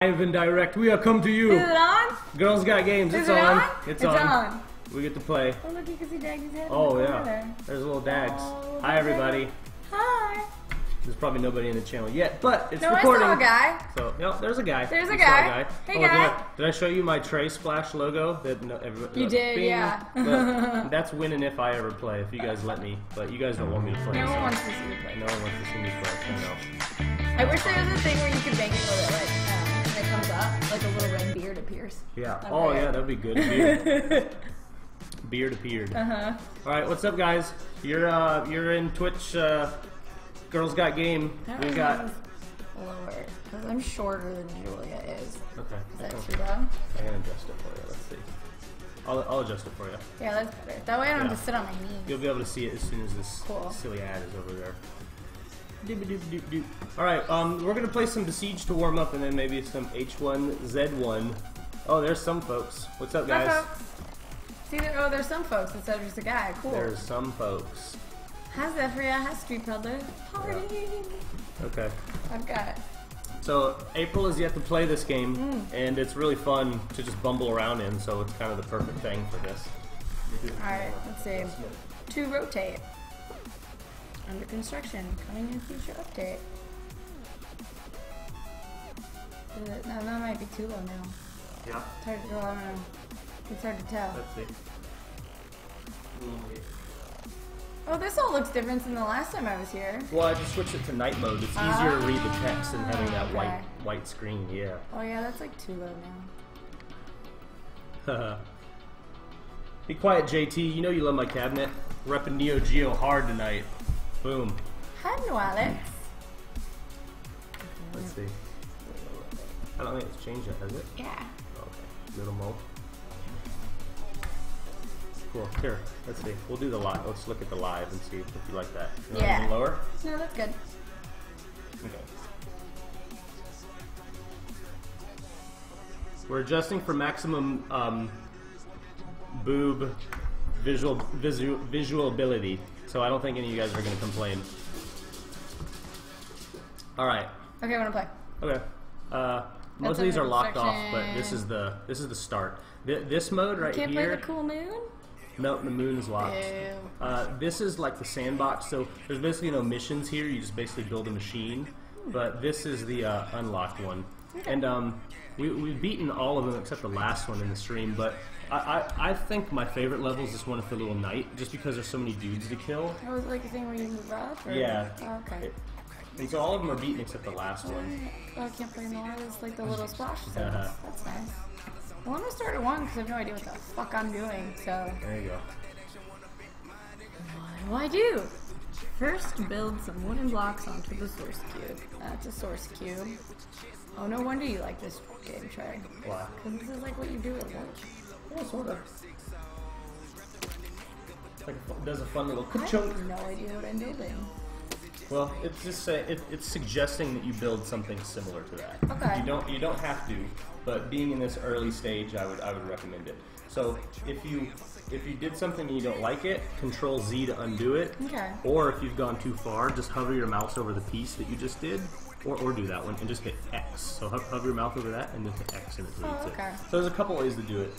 Live and direct, we are come to you. Is it on? Girls Got Games. Is It's it on. on? It's on. We get to play. Oh, look, you can see Daggy's head. Oh, in the yeah. corner. There's a little Dags. Oh, Hi, everybody. Hi. There's probably nobody in the channel yet, but it's No, recording. I saw a guy. So, no, there's a guy. There's a You saw guy. Hey, guy. Did I show you my Trey Splash logo? That You did, bing. yeah. Well, that's winning if I ever play, if you guys let me. But you guys don't want me to play. No one so. wants to see you play. No one wants to see me play. I know. I wish there was a thing where you could make it so that, like, when it comes up, like a little red beard appears. Yeah. That'd Oh, be yeah, it. that'd be good. Beard appeared. Uh-huh. All right, what's up, guys? You're in Twitch. Girls Got Game. We got. lower because I'm shorter than Julia is. Okay. Is that okay. true though? I can adjust it for you. Let's see. I'll adjust it for you. Yeah, that's better. That way I don't have Yeah. to sit on my knees. You'll be able to see it as soon as this Cool. silly ad is over there. Doop-a-doop-doop-doop. All right, we're gonna play some Besiege to warm up, and then maybe some H1Z1. Oh, there's some folks. What's up, guys? Hi, folks. See, there's some folks instead of just a guy. Cool. There's some folks. Hi, Zephyria. Hi, Street Peddler. Party. Okay. I've got. So April is yet to play this game, and it's really fun to just bumble around in. So it's kind of the perfect thing for this. All right, let's see. To rotate. Under construction. Coming in future update. No, that might be too low now. Yeah. It's hard to go. I don't know. It's hard to tell. Let's see. Oh, this all looks different than the last time I was here. Well, I just switched it to night mode. It's easier to read the text than having that okay. white screen. Yeah. Oh yeah, that's like too low now. Be quiet, JT. You know you love my cabinet. Repping Neo Geo hard tonight. Boom. Hi, no Alex. Let's see. I don't think it's changed yet, has it? Yeah. Okay. Little mo. Cool. Here, let's see. We'll do the live. Let's look at the live and see if you like that. You want Yeah. it lower? No, that's good. Okay. We're adjusting for maximum boob visualability, so I don't think any of you guys are going to complain. All right. Okay, I want to play. Okay. Most of these are locked off, but this is the start. This mode right Can't play here. the cool moon? No, the moon is locked. Ew. This is like the sandbox, so there's basically no missions here. You just basically build a machine. But this is the unlocked one. Okay. And we've beaten all of them except the last one in the stream. But I think my favorite level is this one with the little knight, just because there's so many dudes to kill. That was like a thing where you move up? Or? Yeah. Oh, okay. And so all of them are beaten except the last one. Oh, I can't play more. It's like the little splash zones. Uh-huh. That's nice. Well, I'm gonna start at one because I have no idea what the fuck I'm doing, so. There you go. What do? First, build some wooden blocks onto the source cube. That's a source cube. Oh, no wonder you like this game, Trey. Why? Because this is like what you do at work. Yeah, sort of. Like does a fun little I ka-chunk. have no idea what I'm building. Well, it's just it's suggesting that you build something similar to that. Okay. You don't have to, but being in this early stage, I would recommend it. So if you did something and you don't like it, Control Z to undo it. Okay. Or if you've gone too far, just hover your mouse over the piece that you just did, or do that one and just hit X. So hover your mouse over that and then hit X and it deletes Oh, okay. it. So there's a couple ways to do it.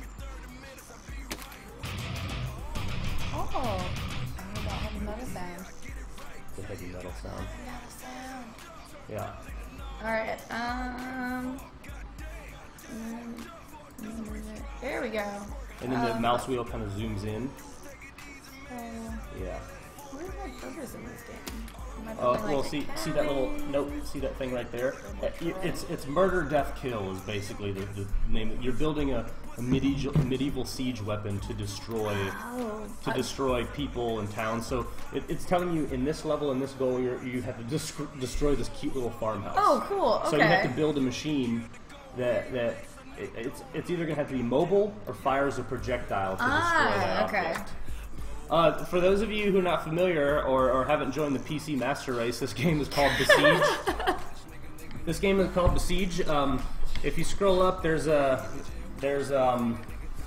Oh, I heard that heavy metal sound. The heavy metal sound. Metal sound. Yeah. Alright, there we go. And then the mouse wheel kind of zooms in. Yeah. Where's my purpose in this game? Am I building, Well, like, a see that little cabin? nope. See that thing right there? It's murder, death, kill is basically the name. You're building a medieval siege weapon to destroy Oh, destroy people and towns. So it's telling you in this level, in this goal, you have to destroy this cute little farmhouse. Oh, cool. Okay. So you have to build a machine that it's either gonna have to be mobile or fires a projectile to destroy that okay. object. For those of you who are not familiar or haven't joined the PC Master Race, this game is called Besiege. This game is called Besiege. If you scroll up, there's one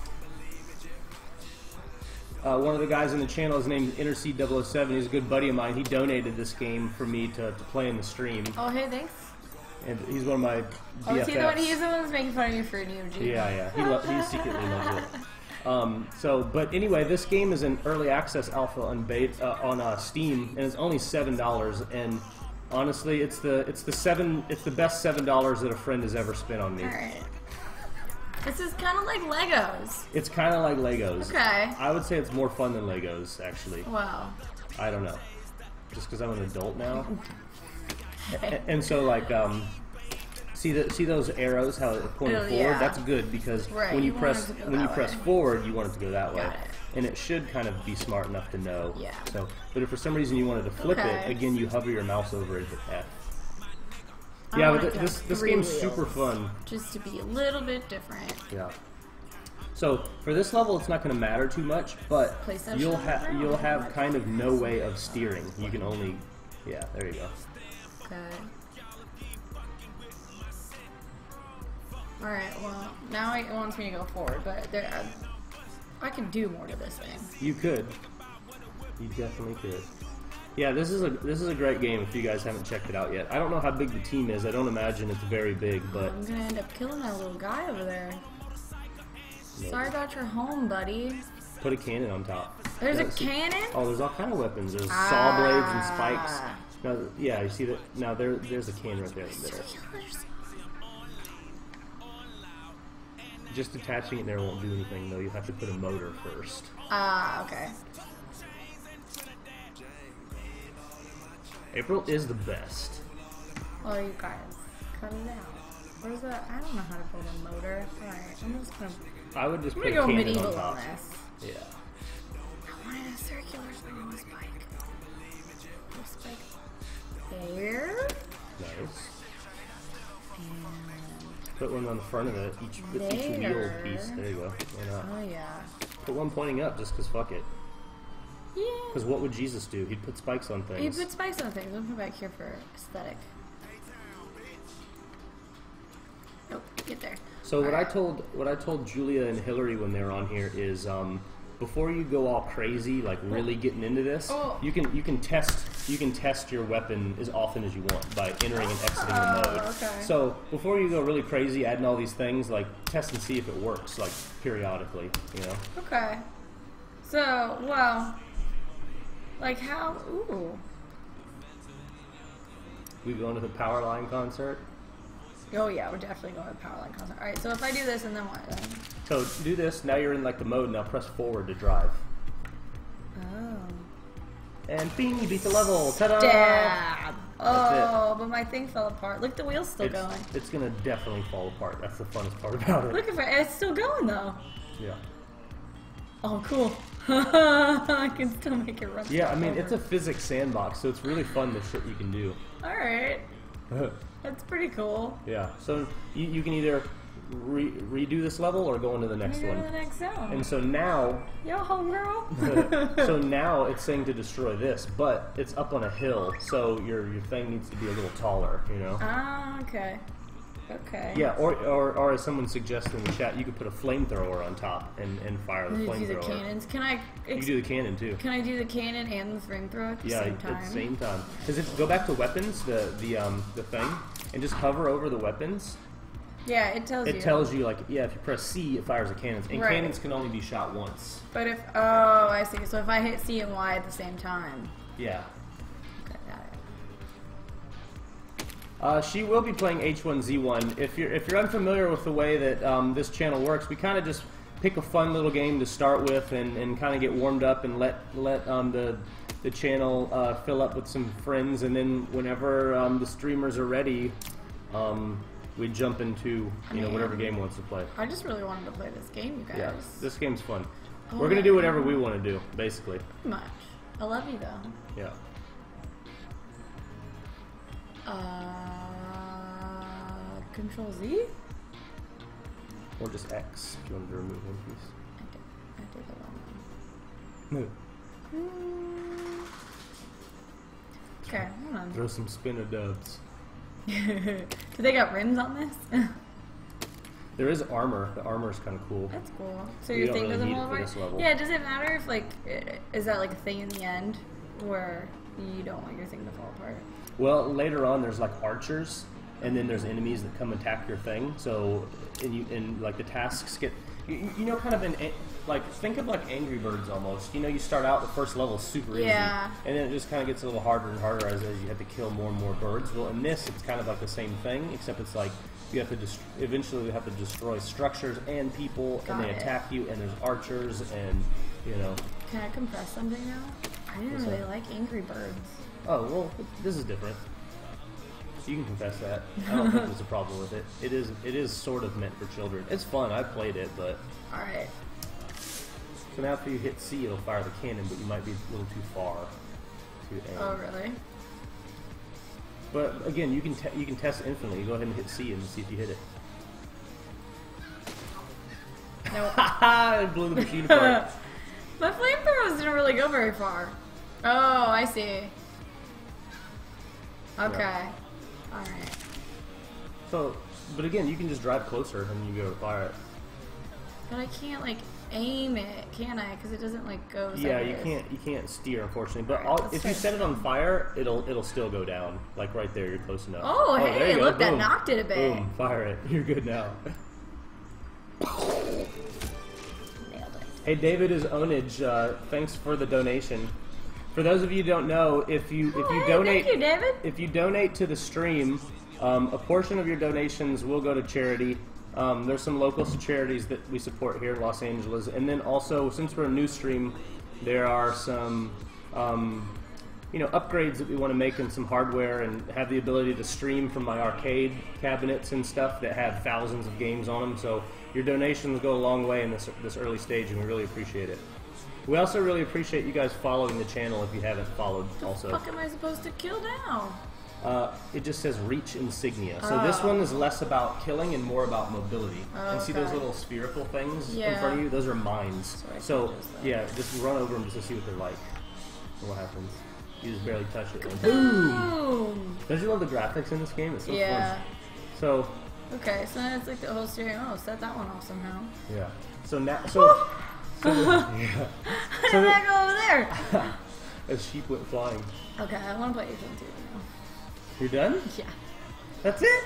of the guys on the channel. His name is Interseed007. He's a good buddy of mine. He donated this game for me to play in the stream. Oh, hey, thanks. And he's one of my Oh, BFFs. he's the one that's making fun of you for Neo Geo. Yeah. He secretly loves it. But anyway, this game is in early access alpha on Steam, and it's only $7. And honestly, it's the best $7 that a friend has ever spent on me. All right. This is kind of like Legos. It's kind of like Legos. Okay. I would say it's more fun than Legos, actually. Wow. I don't know. Just because I'm an adult now. And so, like, see those arrows, how they're pointing forward? Yeah. That's good because Right, when you you press want it to go that way. forward, you want it to go that way. Got it. And it should kind of be smart enough to know. Yeah. So, but if for some reason you wanted to flip Okay. it, again, you hover your mouse over it and hit F. I Yeah, want but it to this have game's 3 super wheels, fun. just to be a little bit different. Yeah. So for this level, it's not going to matter too much, but PlayStation you'll have kind of no way of steering. You can only, yeah, there you go. Okay. All right. Well, now it wants me to go forward, but I can do more to this thing. You could. You definitely could. Yeah, this is a great game if you guys haven't checked it out yet. I don't know how big the team is. I don't imagine it's very big, but I'm gonna end up killing that little guy over there. maybe. Sorry about your home, buddy. Put a cannon on top. There's Yeah, a see- cannon? Oh, there's all kind of weapons. There's saw blades and spikes. Ah. Now, yeah, you see that? Now there's a cannon right there in the middle. Just attaching it there won't do anything though. You have to put a motor first. Ah, okay. April is the best. Oh, you guys, cut it out. Where's the? I don't know how to build a motor. Alright, I'm just gonna. I would just I'm put gonna a go cannon medieval on top. on this. Yeah. I wanted a circular spinning spike. Put a spike there. Nice. And Put one on the front of it. Each wheel There. piece. There you go. Why not? oh yeah. Put one pointing up just because fuck it. Yeah. Because what would Jesus do? He'd put spikes on You things. put spikes on things. I'll put back here for aesthetic. Nope, get there. So what I told Julia and Hillary when they were on here is before you go all crazy, like really getting into this, Oh. you can test your weapon as often as you want by entering and exiting the mode. okay. So before you go really crazy adding all these things, like test and see if it works, like periodically, you know. Okay. So, well, like how? Ooh. We going to the Powerline concert. Oh yeah, we're definitely going to Powerline concert. All right. So if I do this and then what? Then? So do this. Now you're in like the mode. Now press forward to drive. Oh. And bing, you beat the level. Ta-da! Dab. That's Oh, but my thing fell apart. Look, the wheel's still going. It's gonna definitely fall apart. That's the funnest part about it. Look, it's still going though. Yeah. Oh, cool. I can still make it run. Yeah, I mean, over. it's a physics sandbox, so it's really fun the shit you can do. All right. That's pretty cool. Yeah, so you can either redo this level or go into the next Let me go one. to the next zone. And so now, Yo, homegirl. so now it's saying to destroy this, but it's up on a hill, so your thing needs to be a little taller, you know? Ah, okay. Okay. Yeah, or as someone suggested in the chat, you could put a flamethrower on top and fire the You do the flamethrower. cannons. Can I? You can do the cannon too. Can I do the cannon and the flamethrower at the Yeah, same time? at the same time. Because if go back to weapons, the thing, and just hover over the weapons, Yeah, it tells you. it tells you like, yeah, if you press C, it fires a cannon, and Right. cannons can only be shot once. But if I see. So if I hit C and Y at the same time. Yeah. Okay, got it. She will be playing H1Z1. If you're unfamiliar with the way that this channel works, we kind of just pick a fun little game to start with and kind of get warmed up and let the channel fill up with some friends, and then whenever the streamers are ready, we jump into whatever game wants to play. I just really wanted to play this game, you guys. Yeah, this game's fun. Oh, We're gonna do whatever we want to do, basically. Pretty much. I love you though. Yeah. Control Z? Or just X if you wanted to remove one piece. I did the wrong one. Okay, hold on. Throw some spinner dubs. Do they got rims on this? There is armor. The armor is kind of cool. That's cool. So You your don't thing really doesn't need fall it for apart? this level. Yeah, does it matter if, like, is that like a thing in the end where you don't want your thing to fall apart? Well, later on, there's like archers, and then there's enemies that come attack your thing. So, and like the tasks get, you know, kind of like think of like Angry Birds almost. You know, you start out the first level super easy, and then it just kind of gets a little harder and harder as you have to kill more and more birds. Well, in this, it's kind of like the same thing, except it's like you have to eventually you have to destroy structures and people, and they attack you, and there's archers, and you know. Can I compress something now? I didn't really like Angry Birds. Oh well, this is different. You can confess that. I don't think there's a problem with it. It is sort of meant for children. It's fun. I played it, but. All right. So now after you hit C, it'll fire the cannon, but you might be a little too far to aim. Oh really? But again, you can test infinitely. Go ahead and hit C and see if you hit it. No. It blew the machine apart. My flamethrowers didn't really go very far. Oh, I see. Okay. Yeah. Alright. So, but again, you can just drive closer and you go fire it. But I can't like aim it, can I? Because it doesn't like go. Yeah, sideways. you can't steer, unfortunately. But Alright, if you set it on fire, it'll still go down. Like right there, you're close enough. Oh, there hey, you go. look, that Boom. knocked it a bit. Boom, fire it. You're good now. Nailed it. Hey, David is Onage. Thanks for the donation. For those of you who don't know, if you donate, thank you, David. if you donate to the stream, a portion of your donations will go to charity. There's some local charities that we support here in Los Angeles, and then also, since we're a new stream, there are some upgrades that we want to make in some hardware and have the ability to stream from my arcade cabinets and stuff that have thousands of games on them. So your donations go a long way in this early stage, and we really appreciate it. We also really appreciate you guys following the channel if you haven't followed. Also, What the fuck am I supposed to kill now? it just says reach insignia. So this one is less about killing and more about mobility. And see those little spherical things in front of you? Those are mines. So yeah, just run over them just to see what they're like. And what happens? You just barely touch it. And boom! Don't you love the graphics in this game? It's so fun. So. Okay, so then it's like the whole steering. Oh, set that one off somehow. Yeah. So now. How did that go over there? A sheep went flying. Okay, I want to play your game too now. You're done? Yeah. That's it?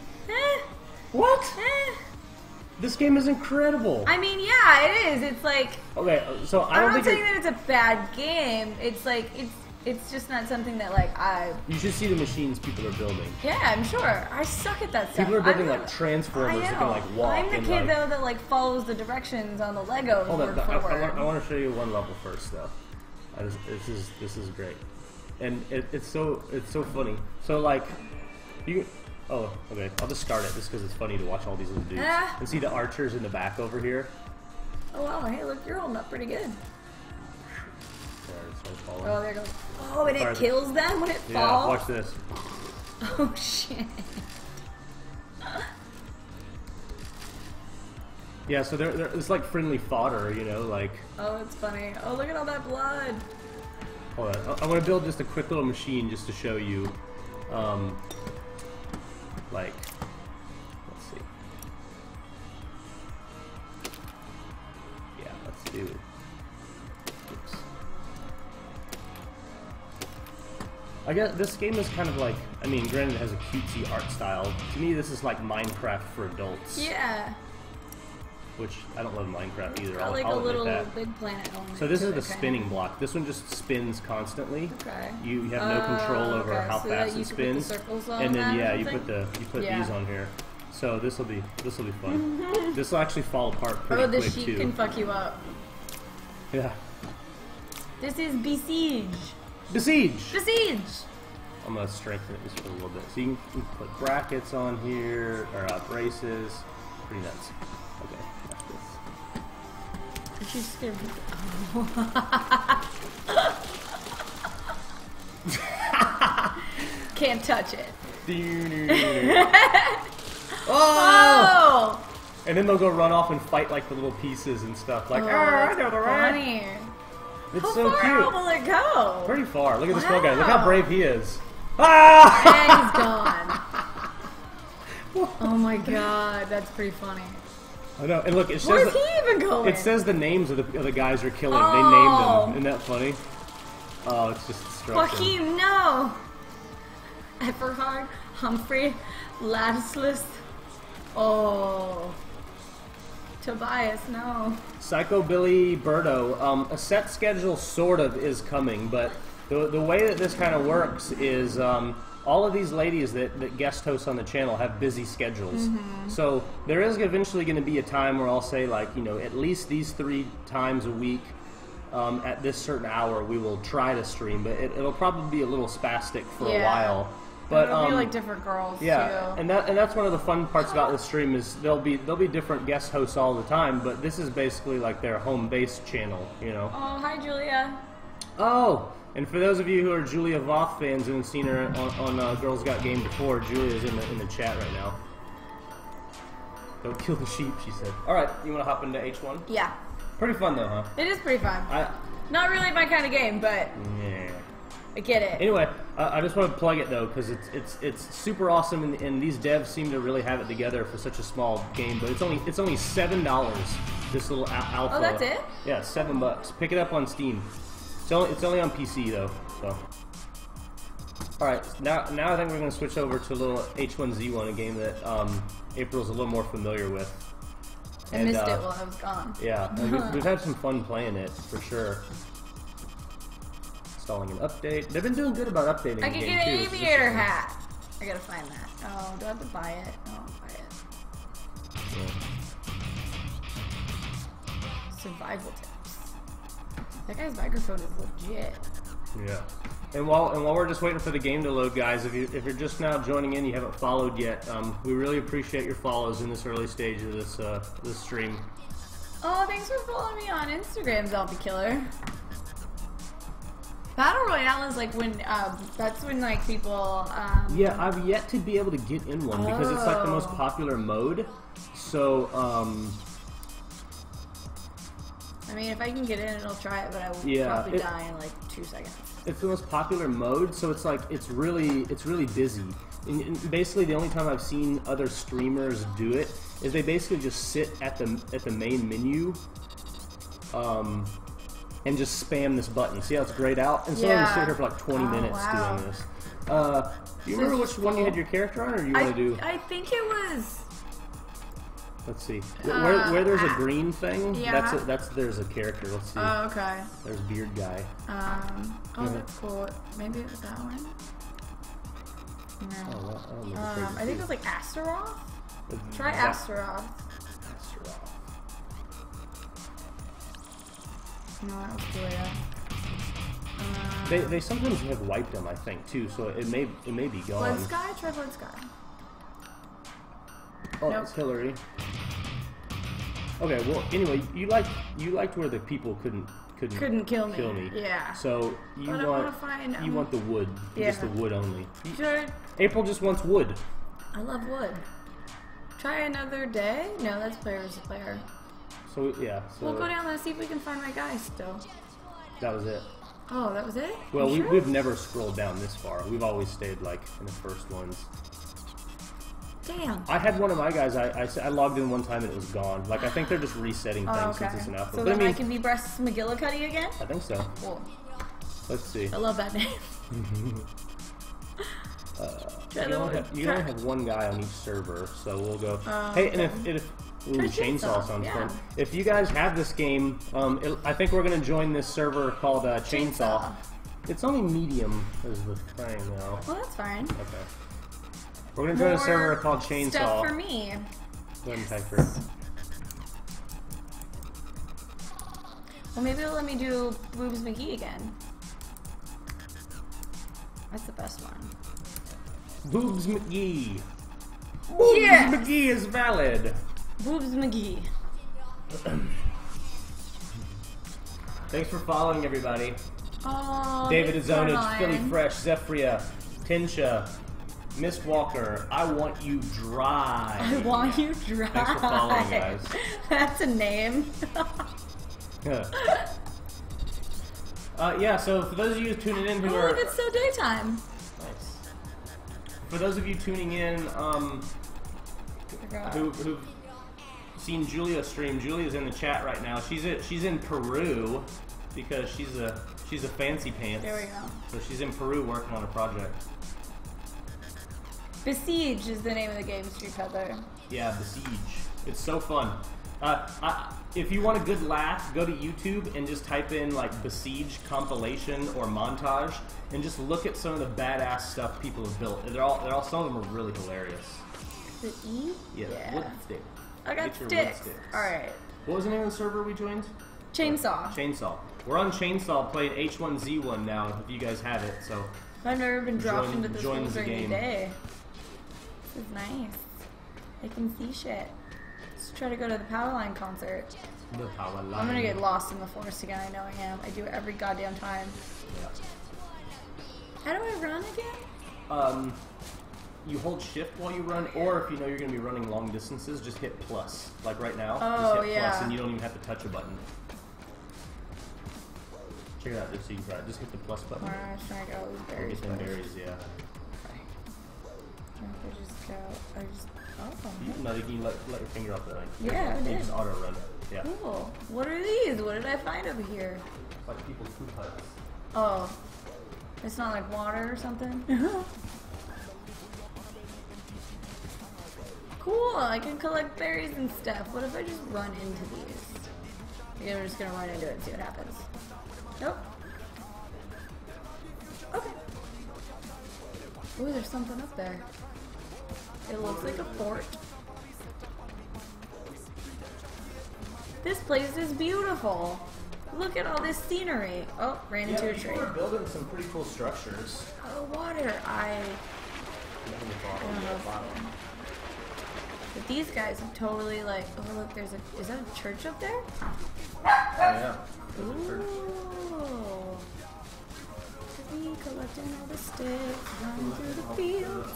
What? This game is incredible. I mean, yeah, it is. It's like. Okay, so I'm not saying that it's a bad game. It's like it's just not something that like I. You should see the machines people are building. Yeah, I'm sure. I suck at that stuff. People are building like transformers that can like walk. I'm the and, kid like, though that like follows the directions on the Legos. Hold word on, for word. I want to show you one level first though. This is great, and it's so funny. So like, you. Oh, okay. I'll just start it just because it's funny to watch all these little dudes and see the archers in the back over here. Oh wow! Hey, look, you're holding up pretty good. Sorry, oh, there it goes. Oh, and it kills them when it falls. Yeah, watch this. Oh shit. Yeah, so it's like friendly fodder, you know, like. Oh, it's funny. Oh, look at all that blood. Hold on, I want to build just a quick little machine just to show you, like, let's see. Yeah, let's do it. Oops. I guess this game is kind of like, I mean, granted it has a cutesy art style. To me, this is like Minecraft for adults. Yeah. Which, I don't love Minecraft either. Got like I'll a admit little that. big planet element. So this is to the it, spinning block. This one just spins constantly. Okay. You have no control over how so fast you it can put the spins. circles on And then that yeah, or you put these on here. So this will be fun. This will actually fall apart pretty the quick sheep too. can fuck you up. Yeah. This is Besiege. Besiege. Besiege. I'm gonna strengthen it just for a little bit. So you can put brackets on here or braces. Pretty nuts. Okay. Watch this. She's scared. Can't touch it. Oh! And then they'll go run off and fight like the little pieces and stuff. Like, I know the right. Funny. It's How so far cute. out will it go? Pretty far. Look at this one guy. Look Wow. how brave he is. Ah! And he's gone. Oh my god, that's pretty funny. I know. And look, it Where's says he even going? it says the names of the guys you're killing. Oh. They named them. Isn't that funny? Oh, it's just destruction. Joaquin, no! Everhard, Humphrey, Ladislas. Oh. Tobias, no. Psycho Billy Birdo. A set schedule sort of is coming, but the way that this kind of works is all of these ladies that guest host on the channel have busy schedules. So there is eventually going to be a time where I'll say, like, you know, at least these 3 times a week at this certain hour we will try to stream, but it'll probably be a little spastic for a while. But it'll be like different girls too. And that's one of the fun parts about this stream is there'll be different guest hosts all the time, but this is basically like their home base channel, you know. Oh, hi Julia. Oh, and for those of you who are Julia Voth fans and have seen her on Girls Got Game before, Julia's in the chat right now. Don't kill the sheep, she said. All right, you want to hop into H1? Yeah. Pretty fun though, huh? It is pretty fun. Not really my kind of game, but Yeah. I get it. Anyway, I just want to plug it though because it's super awesome, and these devs seem to really have it together for such a small game. But it's only $7. This little alpha. Oh, that's it? Yeah, $7. Pick it up on Steam. It's only on PC though. So. All right, now I think we're going to switch over to a little H1Z1, a game that April's a little more familiar with. I missed it while I was gone. Yeah, we've had some fun playing it for sure. Installing an update. They've been doing good about updating. I the can game get an too. aviator hat. I gotta find that. Oh, do I have to buy it? Oh, I'll buy it. Yeah. Survival tips. That guy's microphone is legit. Yeah. And while we're just waiting for the game to load, guys, if you're just now joining in, you haven't followed yet, we really appreciate your follows in this early stage of this stream. Oh, thanks for following me on Instagram, Zombie Killer. Battle Royale is like when that's when like people. Yeah, I've yet to be able to get in one because it's like the most popular mode. So I mean, if I can get in, I'll try it, but I will probably die in like 2 seconds. It's the most popular mode, so it's like it's really busy. And basically, the only time I've seen other streamers do it is they basically just sit at the main menu, and just spam this button. See how it's grayed out? And so I'm gonna sit here for like 20 minutes doing this. Do you remember which one you had your character on, or do you want to do? I think it was. Let's see. Where there's a green thing, yeah. there's a character. Let's see. Oh, okay. There's Beard Guy. Oh, that's cool. Maybe it was that one. No. Oh, I think it was like Astaroth. Try Astaroth. No, that was Julia. They sometimes have wiped them, I think, too. So it may be gone. Blood Sky. Try Blood Sky. Oh, Nope. it's Hillary. Okay, well, anyway, you liked where the people couldn't kill me. Yeah. So you want the wood, just the wood only. Sure. April just wants wood. I love wood. Try another day? No, that's player versus player. So yeah. So We'll go down there and see if we can find my guy still. that was it. Oh, that was it? Well, You sure? we've never scrolled down this far. We've always stayed like in the first ones. Damn. I had one of my guys. I logged in one time and it was gone. Like I think they're just resetting things Oh, okay. since it's an alpha. So But then I I mean, can be Breast McGillicuddy again? I think so. Cool. Let's see. I love that name. You only have one guy on each server, so we'll go. Hey, okay. and if ooh, Try Chainsaw sounds yeah. fun. If you guys have this game, I think we're gonna join this server called Chainsaw. It's only medium is the thing, though. Well, that's fine. Okay. We're gonna join a server called Chainsaw. Stuff for me. Go ahead and type her. Well, maybe it'll let me do Boobs McGee again. That's the best one. Boobs McGee. Boobs Yes! McGee is valid. Boobs McGee. Thanks for following, everybody. Oh, David thanks, Azonage, Caroline. Philly Fresh, Zephria, Tinsha, Miss Walker, I Want You Dry. I want you dry. Thanks for following, guys. That's a name. Yeah, so for those of you tuning in who Oh, are... look, it's still daytime. Nice. For those of you tuning in who've seen Julia stream, Julia's in the chat right now. She's in Peru because she's a fancy pants. There we go. So she's in Peru working on a project. Besiege is the name of the game, Street Peddler. Yeah, Besiege. It's so fun. If you want a good laugh, go to YouTube and just type in like Besiege compilation or montage, and just look at some of the badass stuff people have built. They're all some of them are really hilarious. The E? Yeah. Wood stick. I got Get your wood sticks. sticks. Alright. What was the name of the server we joined? Chainsaw. Chainsaw. We're on Chainsaw playing H1Z1 now. If you guys have it, so I've never been dropped Join- into this join room the during game. the day. This is nice. I can see shit. Let's try to go to the Powerline concert. the power line. I'm gonna get lost in the forest again. I know I am. I do it every goddamn time. Yeah. How do I run again? You hold shift while you run, or if you know you're going to be running long distances, just hit plus. Like right now, Oh, just hit plus, yeah. and you don't even have to touch a button. Check it out, just so you can try it. Just hit the plus button. Alright, I was trying to get all these Or berries. get them first. berries, yeah. I just go. I just. Oh. No, you can let your finger off the line. Yeah, I You did. just auto run. Yeah. Cool. What are these? What did I find over here? Like people's poop huts. Oh. It's not like water or something? Cool, I can collect berries and stuff. What if I just run into these? Maybe I'm just gonna run into it and see what happens. Nope. Okay. Ooh, there's something up there. It looks like a fort. This place is beautiful. Look at all this scenery. Oh, ran into a tree. People are building some pretty cool structures. Oh, water. I don't know bottle. But these guys have totally like. Oh look, is that a church up there? Oh, yeah. Ooh. We collecting all the sticks, running through the fields.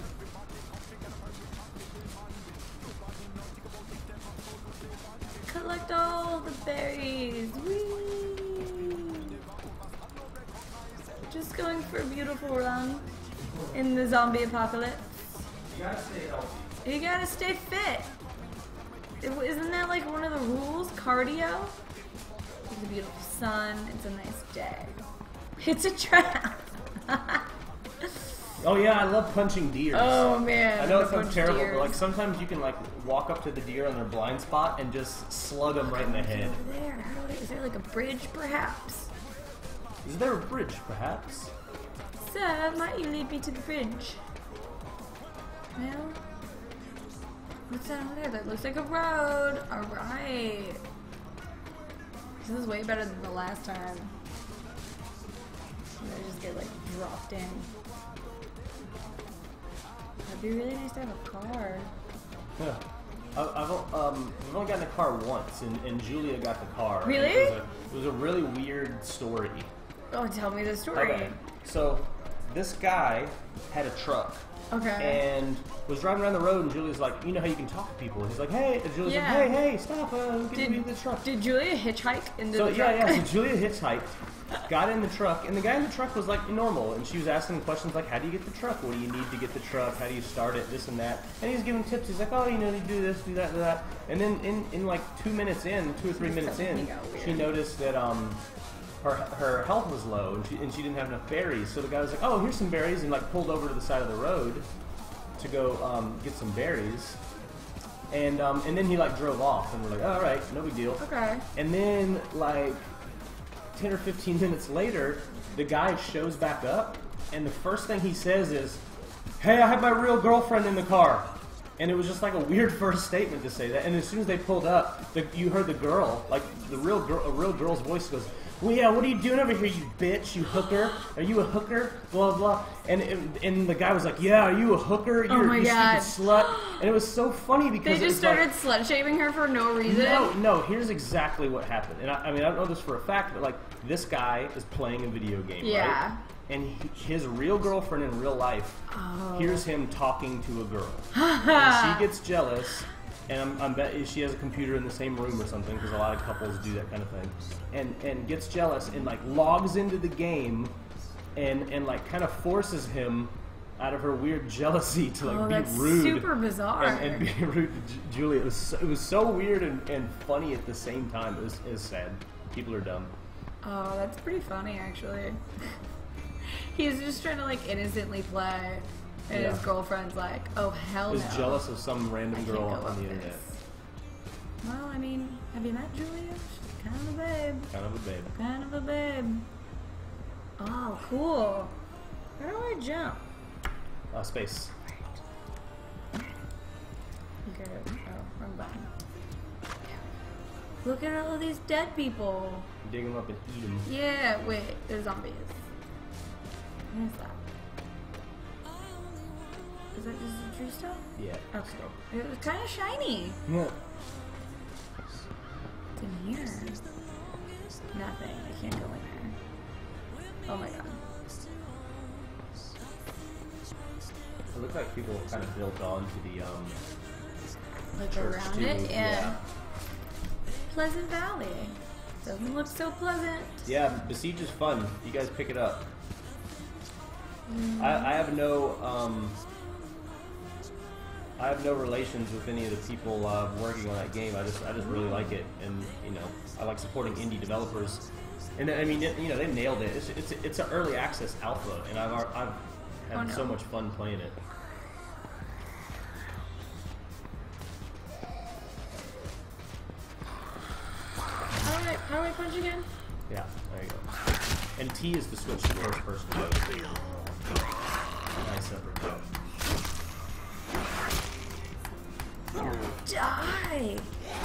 Collect all the berries. Whee! Just going for a beautiful run in the zombie apocalypse. You gotta stay healthy. You gotta stay fit. Isn't that like one of the rules? Cardio? It's a beautiful sun. It's a nice day. It's a trap. Oh yeah, I love punching deers. Oh man. I know it a bunch sounds of terrible, deers. but like sometimes you can like walk up to the deer on their blind spot and just slug them right in the head. Over there. Is there like a bridge, perhaps? Is there a bridge, perhaps? Sir, might you lead me to the bridge? Well, what's that over there? That looks like a road. All right. This is way better than the last time. I just get like dropped in. It'd be really nice to have a car. Yeah. We've only gotten a car once, and Julia got the car. Really? It was a really weird story. Oh, tell me the story. Okay. So, this guy had a truck. Okay. And was driving around the road, and Julia's like, you know how you can talk to people. He's like, hey, and Julia's Yeah. like, hey, stop, get me the truck. Did Julia hitchhike into So the truck? yeah, so Julia hitchhiked, got in the truck, and the guy in the truck was like normal, and she was asking questions like, how do you get the truck? What do you need to get the truck? How do you start it? This and that. And he was giving tips. He's like, oh, you know, you do this, do that, do that. And then in like 2 minutes in, 2 or 3 minutes in, she noticed that her health was low, and she didn't have enough berries. So the guy was like, oh, here's some berries, and like pulled over to the side of the road to go get some berries. And then he like drove off, and we're like, oh, all right, no big deal. Okay. And then like 10 or 15 minutes later, the guy shows back up, and the first thing he says is, hey, I have my real girlfriend in the car. And it was just like a weird first statement to say that. And as soon as they pulled up, you heard the girl, like a real girl's voice goes, well, yeah, what are you doing over here, you bitch, you hooker? Are you a hooker? Blah, blah. And the guy was like, yeah, are you a hooker? Oh my you God. stupid slut. And it was so funny because They it just was like, started slut-shaming her for no reason? no, here's exactly what happened. And I mean, I don't know this for a fact, but like, this guy is playing a video game, Yeah. right? And his real girlfriend in real life hears him talking to a girl. And she gets jealous, and I'm bet she has a computer in the same room or something, because a lot of couples do that kind of thing. And gets jealous and like logs into the game and like kind of forces him out of her weird jealousy to like be that's rude. super bizarre. And be rude to Julia. It was so weird and funny at the same time. It was sad. People are dumb. Oh, that's pretty funny, actually. He's just trying to, like, innocently play. And Yeah. his girlfriend's like, oh hell Is no. jealous of some random I can't girl go on up the internet. this. Well, I mean, have you met Julia? She's kind of a babe. Kind of a babe. Kind of a babe. Oh, cool. How do I jump? Space. Okay. Oh, wrong button. Look at all of these dead people. Dig them up and eat them. Yeah, wait, they're zombies. What is that? Is that just a tree stuff? Yeah. Okay. It was kind of shiny. Yeah. What's in here? Nothing. I can't go in there. Oh my god. It looks like people kind of built onto the Like church around too. it? Yeah. Pleasant Valley. Doesn't look so pleasant. Yeah, Besiege is fun. You guys pick it up. I have no relations with any of the people working on that game. I just really like it, and you know, I like supporting indie developers. And I mean, you know, they nailed it. It's an early access alpha, and I've had so much fun playing it. How do I punch again? Yeah, there you go. And T is to switch to first person mode. Nice separate mode. Die!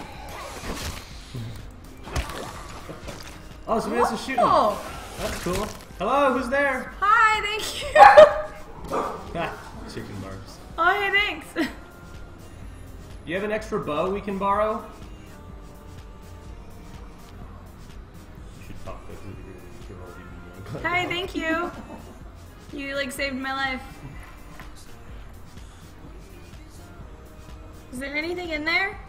Oh, somebody else is shooting. Oh! That's cool. Hello, who's there? Hi, thank you! Chicken barbs. Oh, hey, thanks! You have an extra bow we can borrow? You should talk like Hi, thank you! You, like, saved my life. Is there anything in there?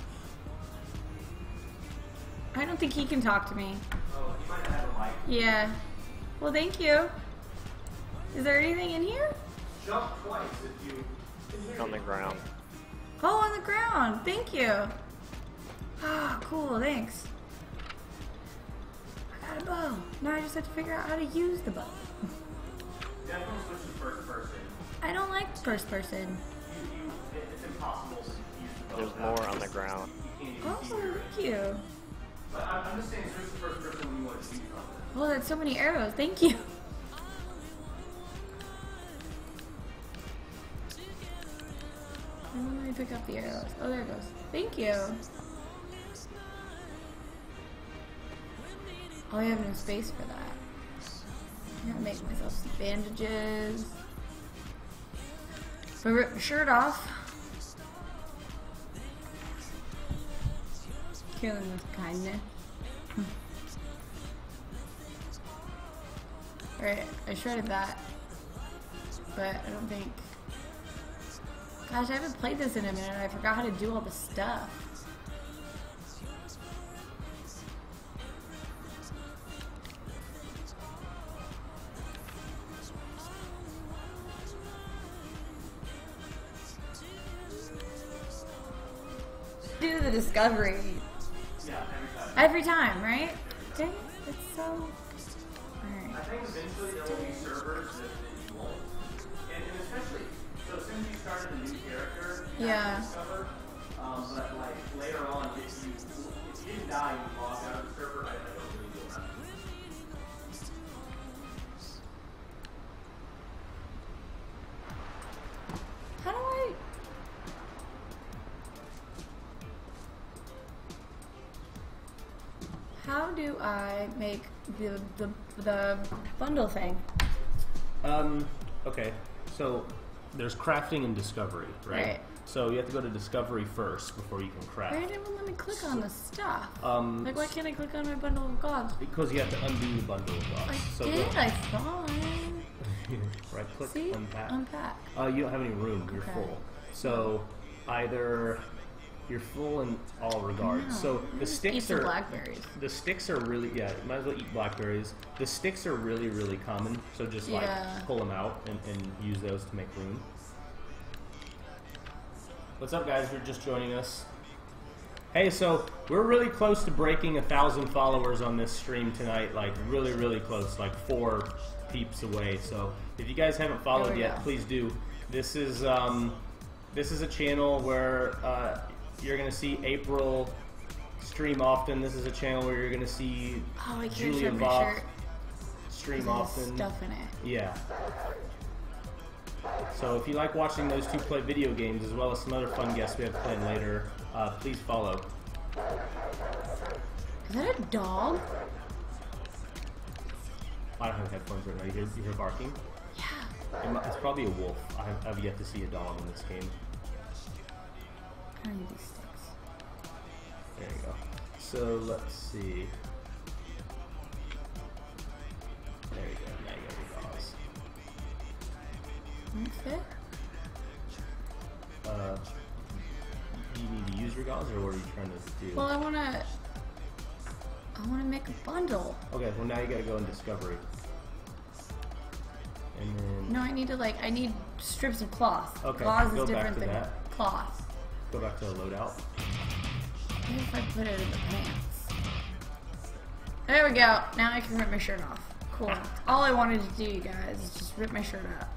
I don't think he can talk to me. Oh, you might have a mic. Yeah. Well, thank you. Is there anything in here? Jump twice if you... On the ground. Oh, on the ground. Thank you. Ah, cool. Thanks. I got a bow. Now I just have to figure out how to use the bow. Definitely switch to first person. I don't like first person. It's impossible to use the bow. There's more on the ground. Oh, thank you. But I'm just saying switch to first person when you want to shoot something. Oh, that's so many arrows. Thank you. Let me pick up the arrows. Oh, there it goes. Thank you. Oh, I have no space for that. I'm gonna make myself some bandages. So I rip my shirt off. Killing with kindness. Alright, I shredded that. But I don't think... Gosh, I haven't played this in a minute and I forgot how to do all the stuff. Do the discovery. Yeah, Every time, right? Dang it, it's so... Alright. I think eventually there will be servers that you won't. And especially, so as soon as you started a new character, you Yeah. have to discover. But like later on, if you didn't die and you logged out of the server, I don't really do that. How do I... How do I make the bundle thing? Okay, so there's crafting and discovery, right? Right. So you have to go to discovery first before you can craft. Why didn't it let me click on the stuff? Um, Like, why can't I click on my bundle of gloves? Because you have to undo the bundle of blocks. I So did, go- I thought. right click, See? unpack. Unpack. You don't have any room. You're Okay. full. So either you're full in all regards. No, So I'm the gonna sticks eat some are blackberries. the sticks are really might as well eat blackberries. The sticks are really common. So just Yeah. like pull them out and use those to make room. What's up, guys? You're just joining us. Hey, so we're really close to breaking 1,000 followers on this stream tonight. Like really close. Like 4 peeps away. So if you guys haven't followed There we yet, go. please do. This is a channel where you're gonna see April stream often. This is a channel where you're gonna see Oh, I can't Julia show my Bach shirt. stream There's often. stuff in it. Yeah. So if you like watching those two play video games as well as some other fun guests we have playing later, please follow. Is that a dog? I don't have headphones right now. You hear barking? Yeah. It's probably a wolf. I've yet to see a dog in this game. I need these sticks. There you go. So let's see. There you go. Now you got your dogs. That's it? Do you need to use your gauze, or what are you trying to do? Well, I wanna make a bundle. Okay, well now you gotta go in Discovery. And then No, I need strips of cloth. Okay, Gauze go is back different to than that. cloth. go back to the loadout. Maybe if I put it in the pants. There we go. Now I can rip my shirt off. Cool. All I wanted to do, you guys, is just rip my shirt up.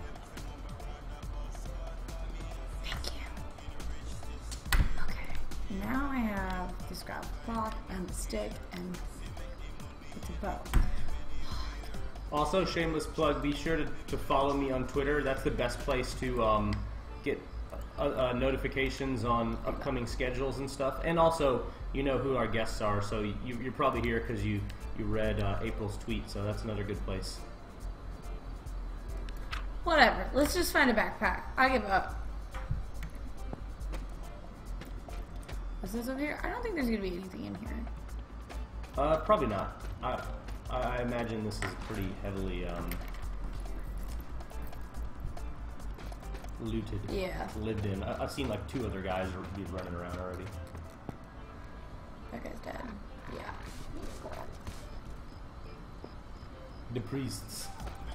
Thank you. Okay. Now I have the scrap of cloth and the stick and it's a bow. Also, shameless plug, be sure to follow me on Twitter. That's the best place to get notifications on upcoming schedules and stuff. And also, you know who our guests are, so you're probably here because you read April's tweet, so that's another good place. Whatever. Let's just find a backpack. I give up. What's this over here? I don't think there's gonna be anything in here. Probably not. I imagine this is pretty heavily looted. Yeah. Lived in. I've seen like 2 other guys be running around already. That guy's dead. Yeah. The priests.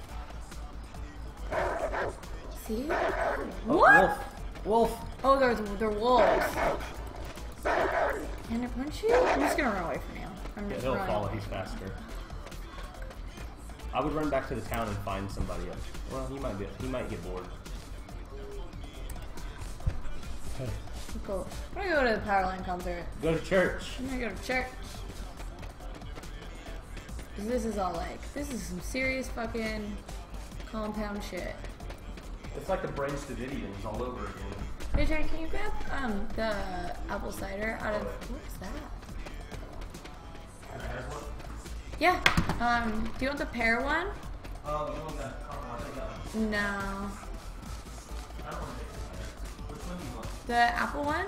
See? Oh, What? Wolf! Oh, they're wolves. Can I punch you? I'm just gonna run away from you. I'm Yeah, just he'll running. follow. He's faster. I would run back to the town and find somebody else. Well, he might get bored. Cool. I'm gonna go to the power line concert. Go to church. I'm gonna go to church. 'Cause this is some serious fucking compound shit. It's like the Branch Davidians all over again. Hey Trey, can you grab the apple cider out of what's that? Yeah. Do you want the pear one? You want that? I think that one. No. I don't want to take that. Which one do you want? The apple one?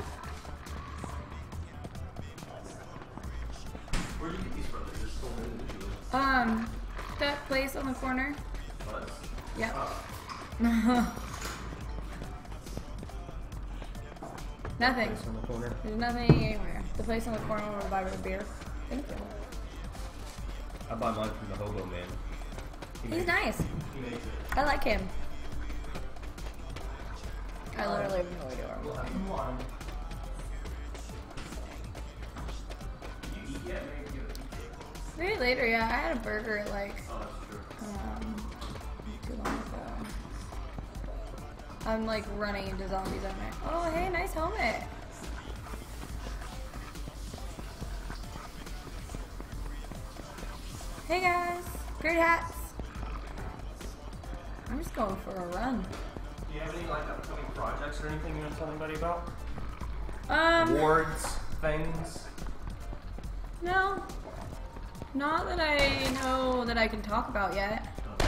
Where do you get these from? They're just sold individually. That place on the corner. Buzz. Yep. Nothing. Place on the corner. There's nothing anywhere. The place on the corner where we buy a beer. Thank you. I buy mine from the Hobo Man. He's nice. He makes it. I like him. I literally have no idea where I'm We'll going. have some wine. You eat yet? Maybe you eat. Maybe later, yeah. I had a burger at like Oh, that's true. too long ago. I'm like running into zombies on it. Oh, hey, nice helmet. Hey guys, great hats. I'm just going for a run. Do you have any like upcoming projects or anything you want to tell anybody about? Um, things? No. Not that I know that I can talk about yet.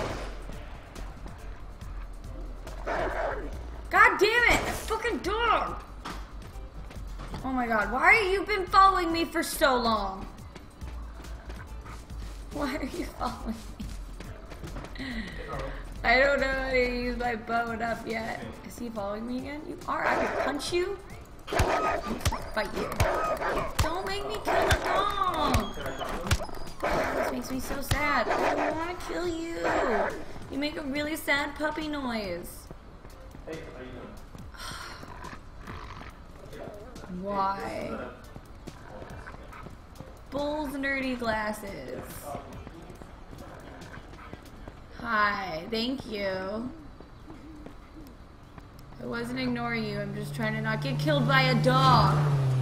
God damn it! That fucking dog! Oh my god, why are you been following me for so long? Why are you following me? I don't know how to use my bow enough yet. Is he following me again? You are. I can punch you. Fight you. Don't make me kill the dog. This makes me so sad. I don't want to kill you. You make a really sad puppy noise. Hey, how you doing? Why? Bull's nerdy glasses. Hi, thank you. I wasn't ignoring you. I'm just trying to not get killed by a dog.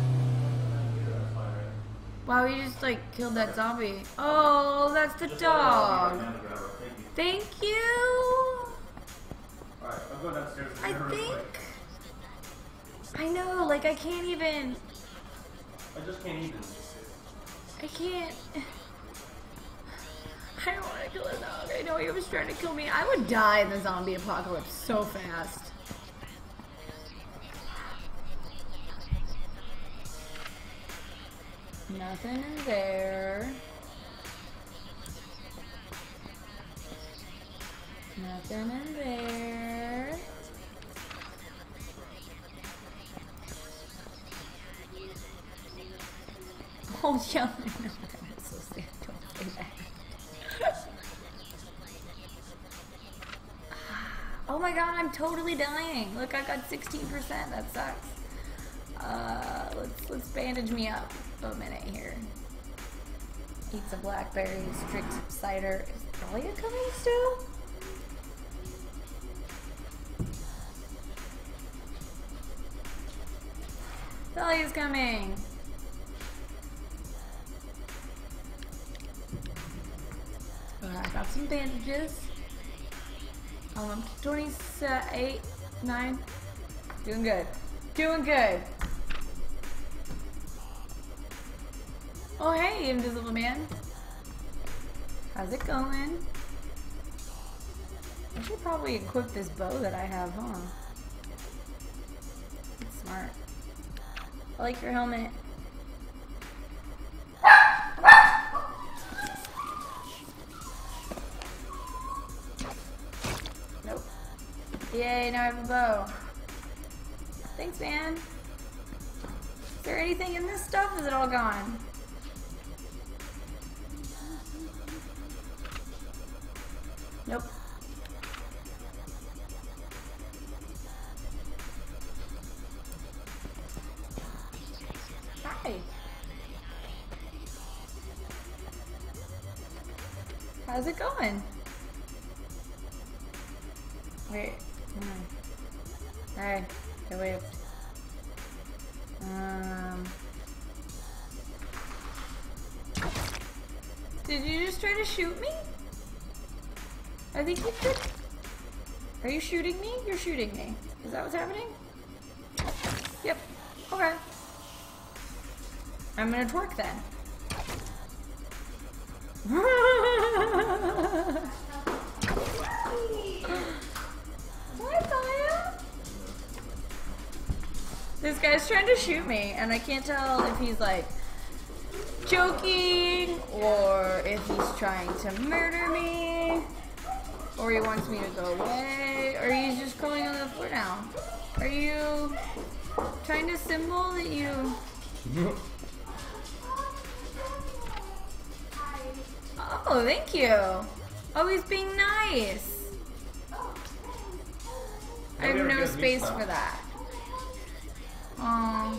Wow, you just like killed that zombie. Oh, that's the dog. Thank you. Alright, I'll go downstairs. I think. I know, like I can't even. I just can't even. I can't. I don't want to kill a dog. I know he was trying to kill me. I would die in the zombie apocalypse so fast. Nothing in there. Nothing in there. Oh, yeah. That's so sad. Don't say that. Oh my god, I'm totally dying. Look, I got 16%. That sucks. Let's bandage me up a minute here. Eat some blackberries, drink some cider. Is Dahlia coming still? Dahlia's coming. I got some bandages. I'm 28, 9. Doing good. Doing good. Oh, hey, Invisible Man. How's it going? I should probably equip this bow that I have, huh? That's smart. I like your helmet. Nope. Yay, now I have a bow. Thanks, man. Is there anything in this stuff? Is it all gone? Nope. Hi. How's it going? Wait. Hey, I waved. Did you just try to shoot me? I think you did. Are you shooting me? You're shooting me. Is that what's happening? Yep. Okay. I'm gonna twerk then. What, Dahlia? This guy's trying to shoot me, and I can't tell if he's like joking or if he's trying to murder me. Or he wants me to go away, or he's just crawling on the floor now. Are you trying to symbol that you... Oh, thank you. Always being nice. I have no space for that. How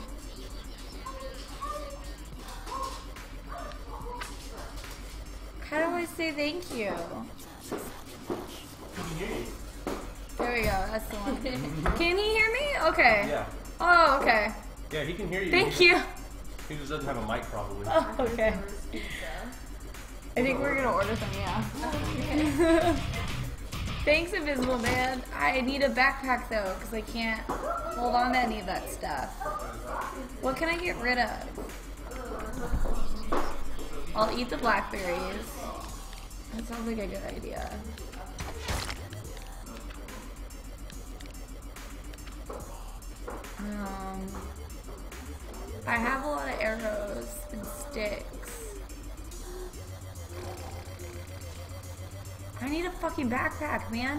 do I say thank you? There we go, that's the one. Can he hear me? Okay. Yeah. Oh, okay. Yeah, he can hear you. Thank you. He just doesn't have a mic, probably. Oh, okay. I think we're gonna order some, yeah. Thanks, Invisible Man. I need a backpack though, because I can't hold on to any of that stuff. What can I get rid of? I'll eat the blackberries. That sounds like a good idea. I have a lot of arrows and sticks. I need a fucking backpack, man.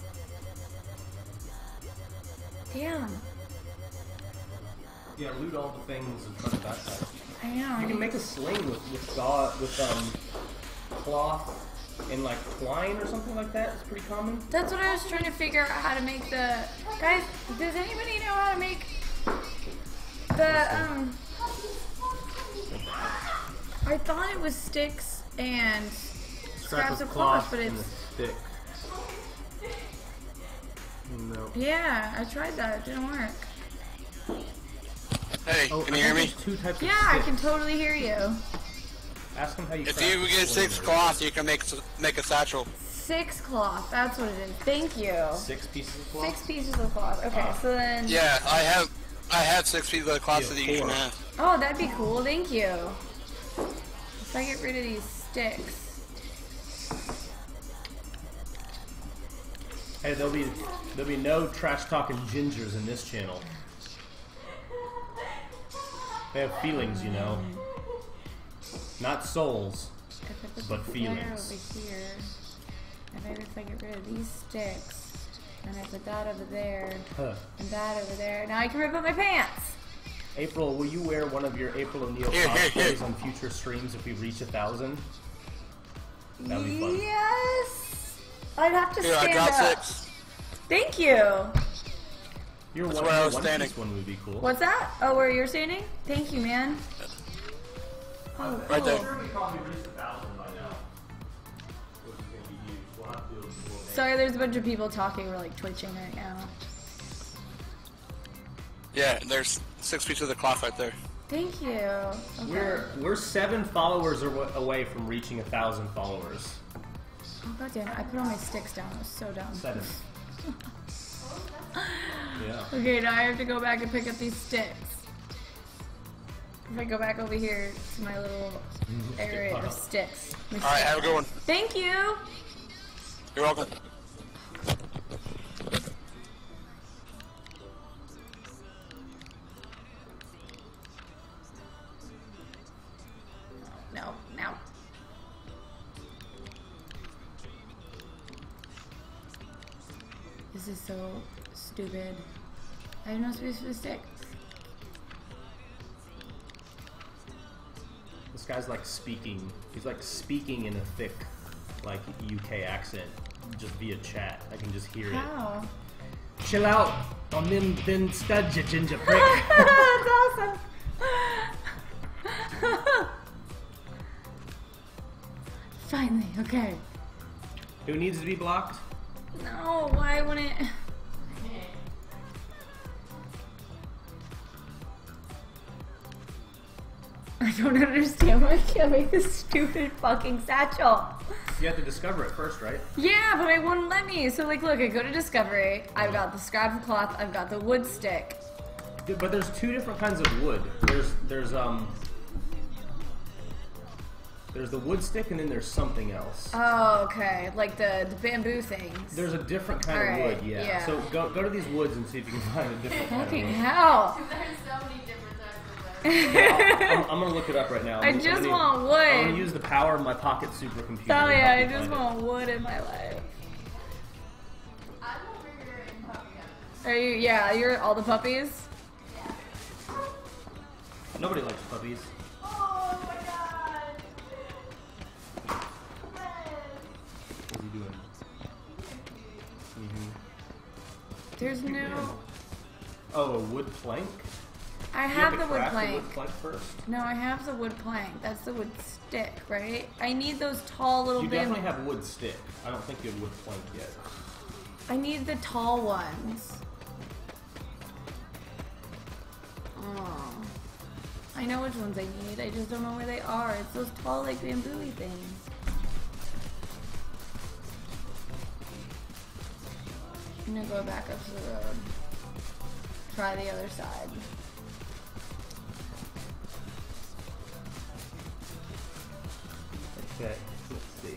Damn. Yeah, loot all the things in front of that side. I know. You can make a sling with cloth and like twine or something like that. It's pretty common. That's what I was trying to figure out how to make the... Guys, does anybody know how to make the, I thought it was sticks and scraps of cloth, but it's... stick. No. Yeah, I tried that. It didn't work. Hey, Oh, can I you hear think me? there's two types of Yeah, I sticks. can totally hear you. Ask him how you If craft you get 6 sling. cloth, you can make a satchel. 6 cloth. That's what it is. Thank you. 6 pieces of cloth? 6 pieces of cloth. Okay, so then. Yeah, I have 6 pieces of cloth Yeah, that you can 4. have. Oh, that'd be cool. Thank you. If I get rid of these sticks. Hey, there'll be no trash talking gingers in this channel. They have feelings, you know. Not souls. If I put But the feelings. fire over here, and maybe if I get rid of these sticks, and I put that over there, Huh. and that over there, now I can rip up my pants! April, will you wear one of your April O'Neil Here, here, here. cosplays on future streams if we reach 1,000? That'd be fun. Yes! I'd have to Here, I stand got up. 6. Thank you! Your That's one, where I your was one standing. piece one would be cool. What's that? Oh, where you're standing? Thank you, man. Oh, cool. Right there. We probably reached 1,000 by now. Which is going to be huge. We'll have to do a Sorry, there's a bunch of people talking. We're like twitching right now. Yeah, and there's 6 pieces of cloth right there. Thank you. Okay. We're 7 followers away from reaching 1,000 followers. Oh, goddamn. I put all my sticks down. I was so dumb. 7. Yeah. Okay, now I have to go back and pick up these sticks. If I go back over here to my little area of sticks. Alright, have a good one. Thank you! You're welcome. No, no. This is so stupid. I have no space for the sticks. This guy's like speaking. He's like speaking in a thick, like UK accent, just via chat. I can just hear it. How? Chill out on them thin studs, you ginger prick. That's awesome! Finally, okay. Who needs to be blocked? No, why wouldn't... I don't understand why I can't make this stupid fucking satchel. You have to discover it first, right? Yeah, but it wouldn't let me. So like, look, I go to Discovery. I've got the scrap of cloth. I've got the wood stick. But there's 2 different kinds of wood. There's the wood stick and then there's something else. Oh, okay. Like the bamboo things. There's a different kind Alright, of wood, yeah. yeah. So go to these woods and see if you can find a different kind of Fucking wood. hell. There's so many different types of I'm gonna look it up right now. I I'm just gonna- want wood. I'm gonna use the power of my pocket supercomputer. Oh to yeah, help I you just find it. want wood in my life. I'm over here in puppy house. Are you? Yeah, you're all the puppies. Nobody likes puppies. Oh my god! What's he doing? There's no. Oh, a wood plank? I You have to the wood craft plank. The wood plank first. No, I have the wood plank. That's the wood stick, right? I need those tall little You bamboo. definitely have wood stick. I don't think you have wood plank yet. I need the tall ones. Oh. I know which ones I need. I just don't know where they are. It's those tall, like bamboo-y things. I'm gonna go back up to the road. Try the other side. Okay, let's see.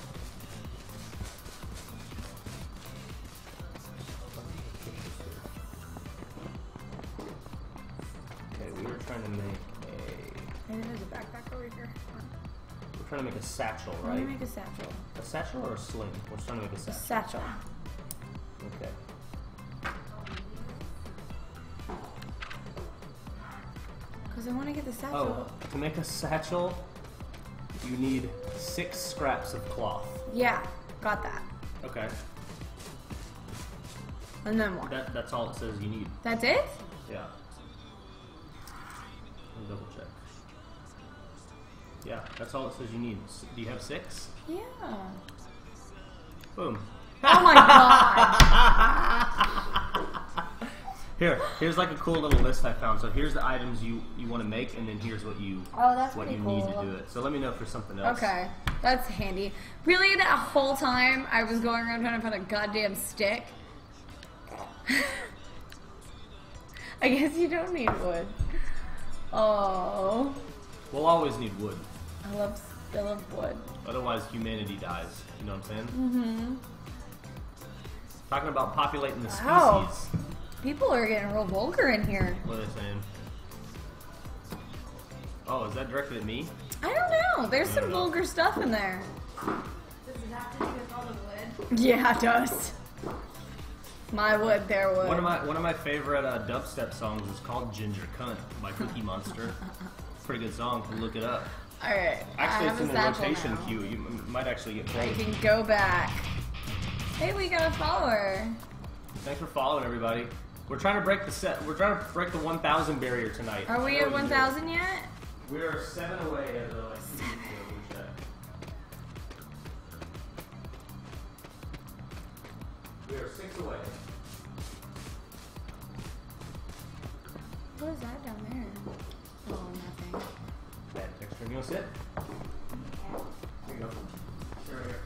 Okay, we were trying to make a... Maybe there's a backpack over here. We're trying to make a satchel, Let me right? make a satchel. A satchel or a sling? We're trying to make a A satchel. satchel. Okay. Because I want to get the satchel. Oh, to make a satchel, you need 6 scraps of cloth. Yeah, got that. Okay. And then what? That's all it says you need. That's it? Yeah. Let me double check. Yeah, that's all it says you need. Do you have 6? Yeah. Boom. Oh my god! Here's like a cool little list I found. So here's the items you want to make, and then here's what you Oh, that's what pretty you cool. need to do it. So let me know if there's something else. Okay, that's handy. Really, that whole time I was going around trying to find a goddamn stick. I guess you don't need wood. Oh, We'll always need wood. I love wood. Otherwise, humanity dies. You know what I'm saying? Mm-hmm. Talking about populating the species. Wow. People are getting real vulgar in here. What are they saying? Oh, is that directed at me? I don't know. There's some vulgar stuff in there. Does it have to do with all the wood? Yeah, it does. My wood, their wood. One of my favorite dubstep songs is called "Ginger Cunt" by Cookie Monster. Pretty good song. Look it up. All right. Actually, I it's have in a the satchel rotation now. queue. You might actually get I played. can go back. Hey, we got a follower. Thanks for following, everybody. We're trying to break the set. We're trying to break the 1,000 barrier tonight. Are we I know at we can do 1,000 yet? it. We are 7 away as of like 7. We are 6 away. What is that down there? Oh, nothing. Bad texture. You want to sit? Here you go. Sit right here.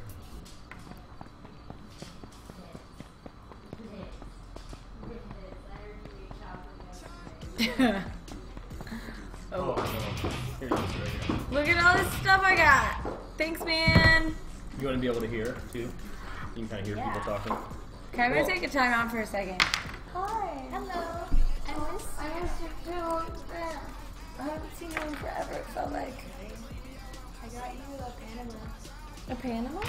Oh. No. Here, you sit right here. Look at all this stuff I got. Thanks, man. You want to be able to hear too? You can kind of hear people talking. Okay, I'm gonna Well- take a time out for a second. Hi. Hello. I miss you too. I haven't seen you in forever, it felt like. I got you a Panama. A Panama?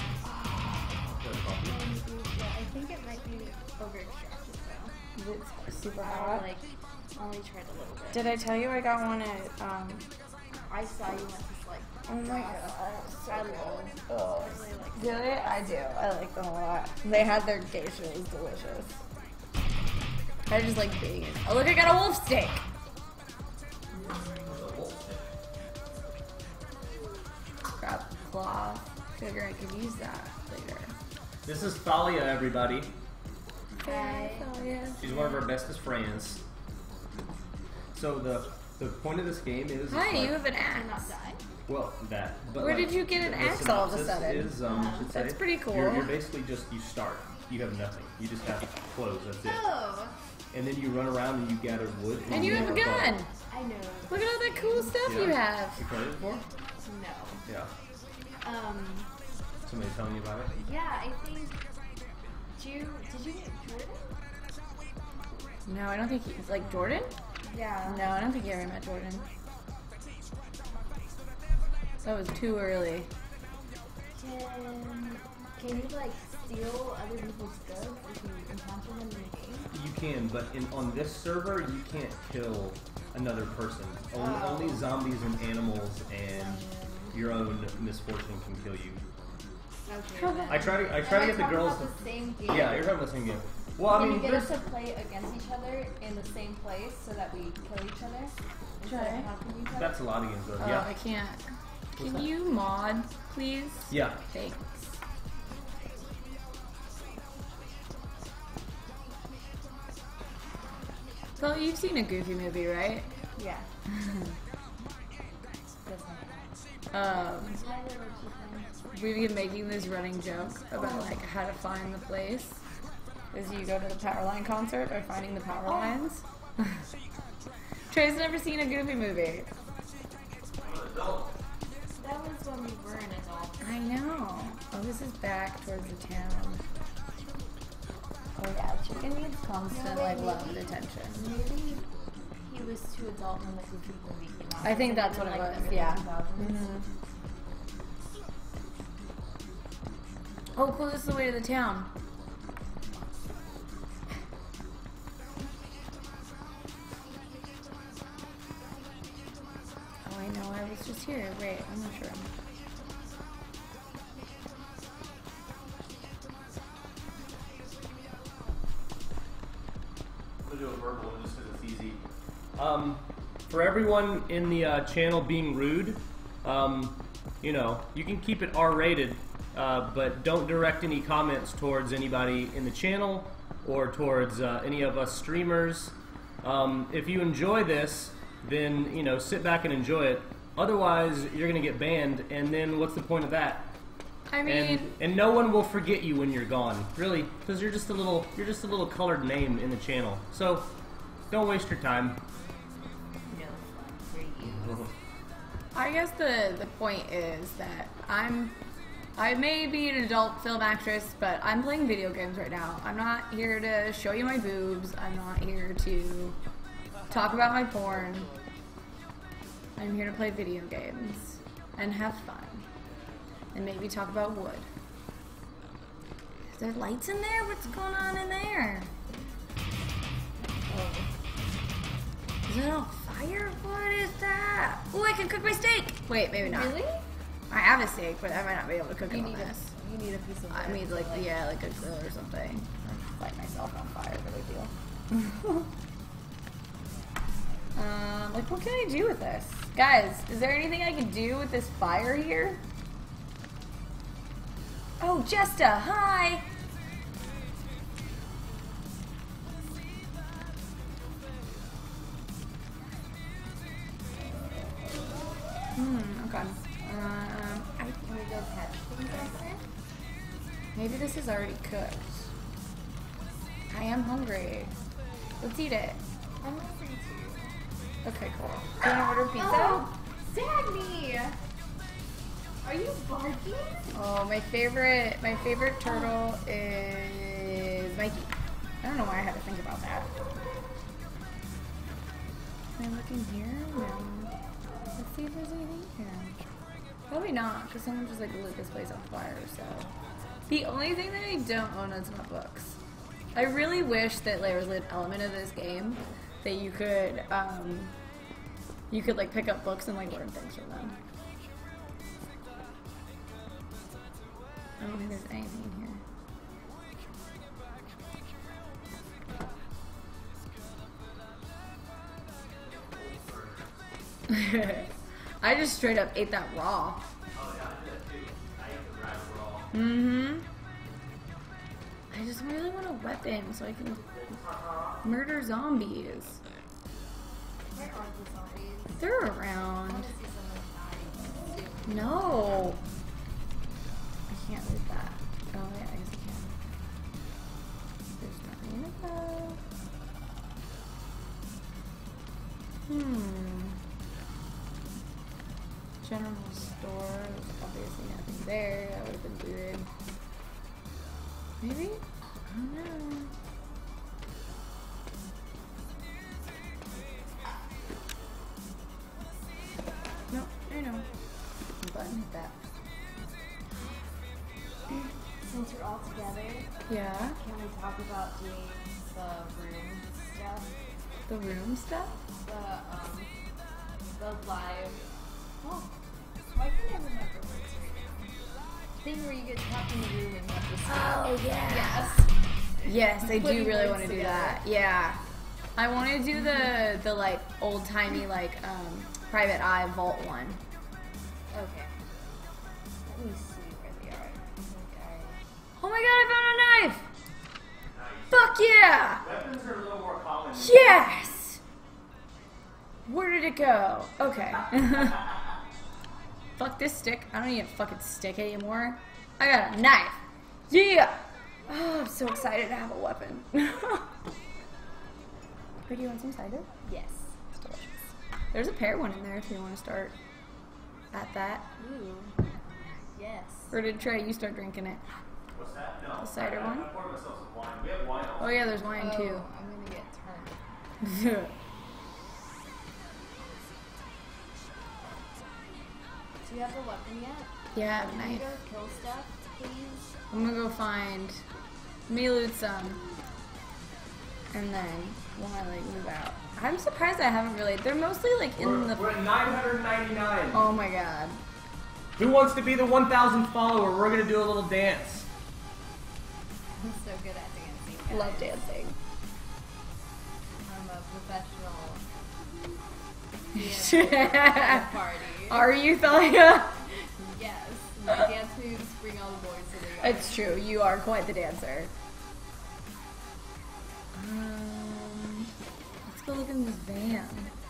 I think it might be over extracted though. It's super I hot. like only tried a little bit. Did I tell you I got one at, I saw you went to like. oh my god. I love. Oh. I really like. Really? I do. I like them a lot. They had their geisha. It was delicious. I just like being it. Oh, look, I got a wolf steak. Grab cloth. Figure I could use that later. This is Thalia, everybody. Hi. Oh, yeah. She's one of our bestest friends. So the point of this game is Hi, like, you have an Not axe. die. well that. But Where like, did you get an the axe all of a synopsis sudden? Is, should That's say, pretty cool. You're basically just you start. You have nothing. You just have clothes. That's it. Oh, And then you run around and you gather wood. And you have a gun. I know. Look at all that cool stuff you have. You played it before? No. Yeah. Um. Somebody telling you about it? Yeah, I think. Did you get Jordan? No, I don't think he's like Jordan. Yeah. No, I don't think you ever met Jordan. That was too early. Can you like steal other people's goods if you encounter them in the game? You can, but on this server, you can't kill another person. Only zombies and animals and your own misfortune can kill you. Okay. I try to get the girls to. The same game. Yeah, you're talking about the same game. Well, I Can mean, you get us there's- to play against each other in the same place so that we kill each other? Instead Try. of helping each other? that's a lot of games though. Oh, I Yeah. can't. Can that? you mod, please? Yeah. Thanks. So you've seen a Goofy movie, right? Yeah. We've been making this running joke about like how to find the place. Is you go to the Powerline concert by finding the power lines. Trey's never seen a Goofy movie. That was when we were an adult. I know. Oh, this is back towards the town. Oh yeah, chicken needs constant like love and attention. Maybe he was too adult when the Goofy movie came out. I think that's what it Like was. the early Yeah. 2000s. Oh, cool! This is the way to the town. Oh, I know. I was just here. Wait, I'm not sure. I'm gonna do a verbal just because it's easy. For everyone in the channel being rude, you know, you can keep it R-rated. but don't direct any comments towards anybody in the channel or towards any of us streamers. If you enjoy this, then sit back and enjoy it. Otherwise, you're gonna get banned, and then what's the point of that? I mean, And no one will forget you when you're gone, really, because you're just a little colored name in the channel. So don't waste your time. No fun for you. I guess the point is that I may be an adult film actress, but I'm playing video games right now. I'm not here to show you my boobs. I'm not here to talk about my porn. I'm here to play video games and have fun. And maybe talk about wood. Is there lights in there? What's going on in there? Oh. Is it on fire? What is that? Oh, I can cook my steak! Wait, maybe not. Really? I have a steak, but I might not be able to cook it on this. You need a piece of I wood need to, like a grill or something. Light myself on fire, no big deal. Like what can I do with this? Guys, is there anything I can do with this fire here? Oh, Jesta, hi! Okay. Can we go catch things out there? Maybe this is already cooked. I am hungry. Let's eat it. I'm listening to you. Okay, cool. Do you want to order pizza? Oh, Dagny! Are you barking? Oh, my favorite turtle is Mikey. I don't know why I had to think about that. Can I look in here? No. Let's see if there's anything here. Probably not, because someone just like lit this place on fire, so. The only thing that I don't own is my books. I really wish that there was an element of this game that you could like pick up books and like learn things from them. I don't think there's anything here. I just straight up ate that raw. Oh yeah, I did that too. I ate the rat raw. Mm-hmm. I just really want a weapon so I can murder zombies. Where are the zombies? They're I around. want to see someone die soon. No. I can't read that. Oh yeah, I guess I can. There's nothing in it though. General store. There's obviously nothing there. That would have been weird. Maybe? I don't know. No, I know. Button hit that. Since we're all together, Yeah. can we talk about doing the room stuff? The room stuff? The live. Oh, why can't I remember words right now? Thing where you get trapped in the room and you have to Oh, yeah. Yes. Yes, I do Putting really words want to do together. that. Yeah. I want to do the like old timey like private eye vault one. Okay. Let me see where they are. I think Oh my god, I found a knife! Fuck yeah! Weapons are a little more common. Yes! Where did it go? Okay. Fuck this stick. I don't need a fucking stick anymore. I got a knife. Yeah! Oh, I'm so excited to have a weapon. Wait, do you want some cider? Yes. It's delicious. There's a pear one in there if you want to start at that. Ooh. Yes. Or did Trey, you start drinking it? What's that? No. The cider one? I poured myself some wine. We have wine Oh yeah, there's wine too. Oh, I'm gonna get turned. Do you have a weapon yet? Yeah, I have a Can you knife. go kill stuff, please? I'm gonna go find. Let me loot some. And then when I like move out. I'm surprised I haven't really. They're mostly like in the. We're at 999. Oh my god. Who wants to be the 1,000th follower? We're gonna do a little dance. I'm so good at dancing. Guys. Love dancing. I'm a professional dancer at a party. Are you, Thalia? Yes. My dance moves bring all the boys It's true. You are quite the dancer. Let's go look in this van.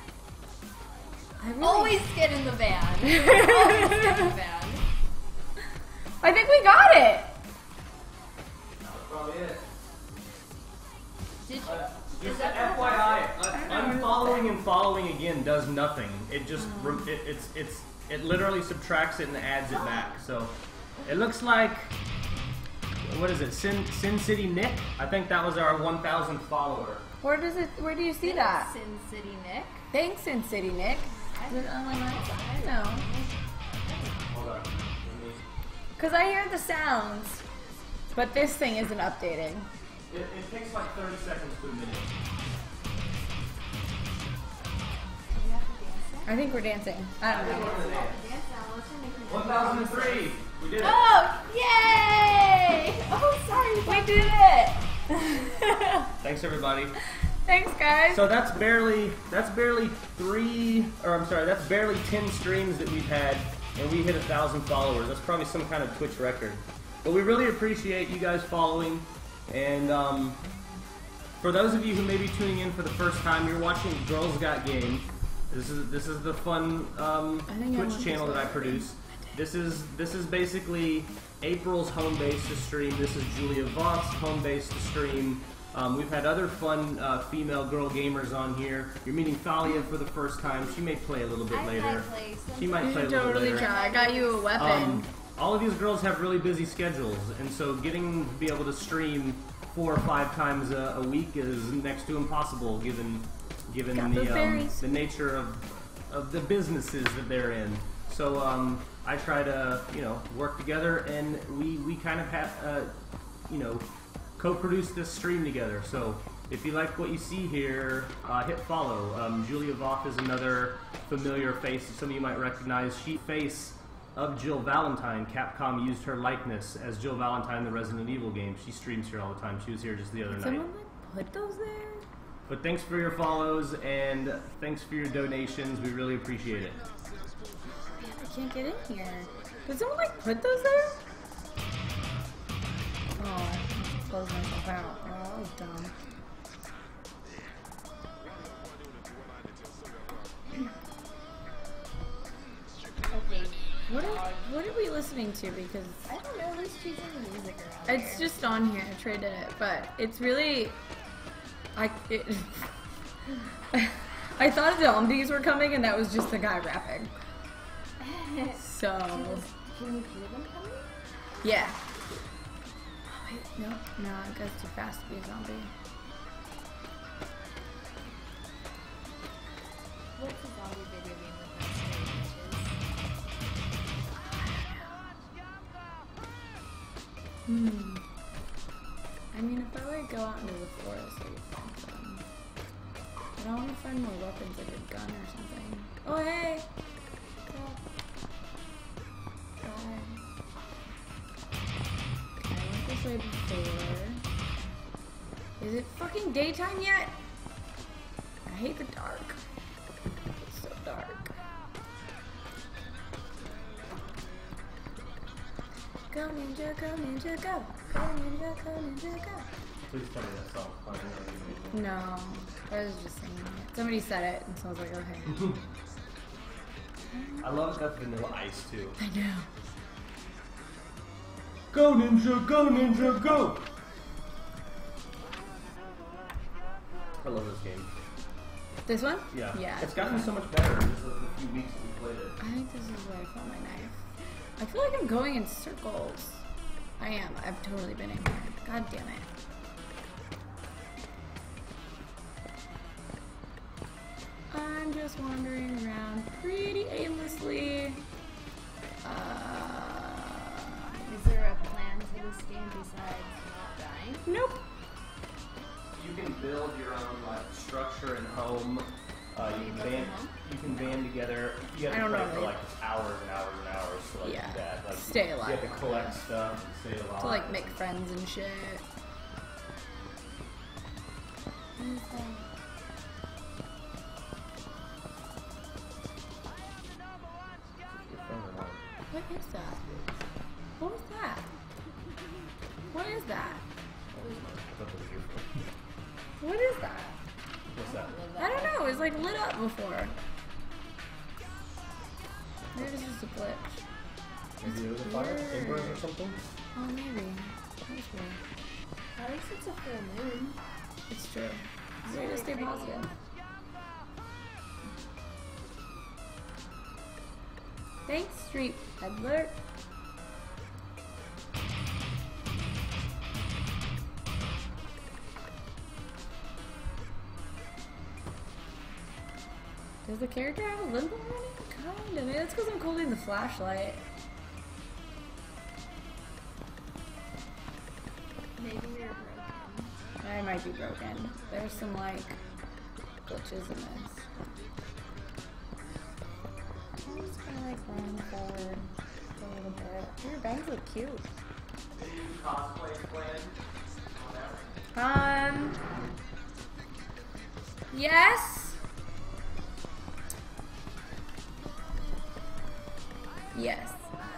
I really... Always get in the van. Always get in the van. I think we got it. That's probably it. Did you? Just FYI, unfollowing and following again does nothing. It just it literally subtracts it and adds it back. So it looks like, what is it? Sin City Nick? I think that was our 1,000th follower. Where do you see that? Sin City Nick. Thanks, Sin City Nick. Is it on my side? No. Hold on. Because I hear the sounds, but this thing isn't updating. It takes like 30 seconds to a minute. I think we're dancing. I don't know. 1,003. We did it. Oh, yay! Oh, sorry. We did it! Thanks everybody. Thanks, guys. So that's barely 10 streams that we've had, and we hit 1,000 followers. That's probably some kind of Twitch record. But we really appreciate you guys following. And for those of you who may be tuning in for the first time, you're watching Girls Got Game. This is the fun Twitch channel that I produce. This is basically April's home base to stream. This is Julia Vought's home base to stream. We've had other fun female girl gamers on here. You're meeting Thalia for the first time. She may play a little bit later. She might play a little bit Totally later. try. I got you a weapon. All of these girls have really busy schedules, and so getting to be able to stream 4 or 5 times a week is next to impossible, given the nature of the businesses that they're in. So I try to work together, and we kind of have co-produce this stream together. So if you like what you see here, hit follow. Julia Voth is another familiar face that some of you might recognize. She's face of Jill Valentine. Capcom used her likeness as Jill Valentine in the Resident Evil game. She streams here all the time. She was here just the other night. Someone put those there? But thanks for your follows, and thanks for your donations. We really appreciate it. I can't get in here. Did someone put those there? Oh, I closed myself out. Oh, that was dumb. Okay. What are we listening to? Because I don't know who's choosing the music around it's just on here. I traded it, but it's really I thought zombies were coming, and that was just the guy rapping. So Can we hear them coming? yeah. Oh, wait, no, it goes too fast to be a zombie. What's a zombie video game with that story, I mean, if I go out into the forest, it would be fun. But I want to find more weapons, like a gun or something. Oh, hey! I went this way before. Is it fucking daytime yet? I hate the dark. It's so dark. Go ninja, go ninja, go! Go ninja, go ninja, go! Please tell me that song. No, I was just singing it. Somebody said it, and so I was like, okay. I love that Vanilla Ice too. I know. Go ninja, go ninja, go! I love this game. This one? Yeah. Yeah. It's gotten so much better in just a few weeks that we played it. I think this is where I found my knife. I feel like I'm going in circles. I am. I've totally been in here. God damn it. I'm just wandering around pretty aimlessly. Is there a plan for this game besides not dying? Nope. You can build your own structure and home. You can band together. You have I to don't play know, for like- hours and hours and hours to Yeah. do that. Like, Stay alive. You have to collect stuff and stay alive. To make friends and shit. What is that? What was that? What is that? I thought that was your phone. What is that? What's that? I don't know. It was like lit up before. Maybe this is a glitch. Maybe it was a fire? Embers or something? Oh, maybe. That's weird. At least it's a full moon. It's true. Way to stay positive. Thanks, Street Peddler. Does the character have a limbo on it? Kinda. Maybe that's because I'm holding the flashlight. Maybe you're broken. I might be broken. There's some like glitches in this. I'm just gonna like run forward a little bit. Your bangs look cute. Yes. Yes.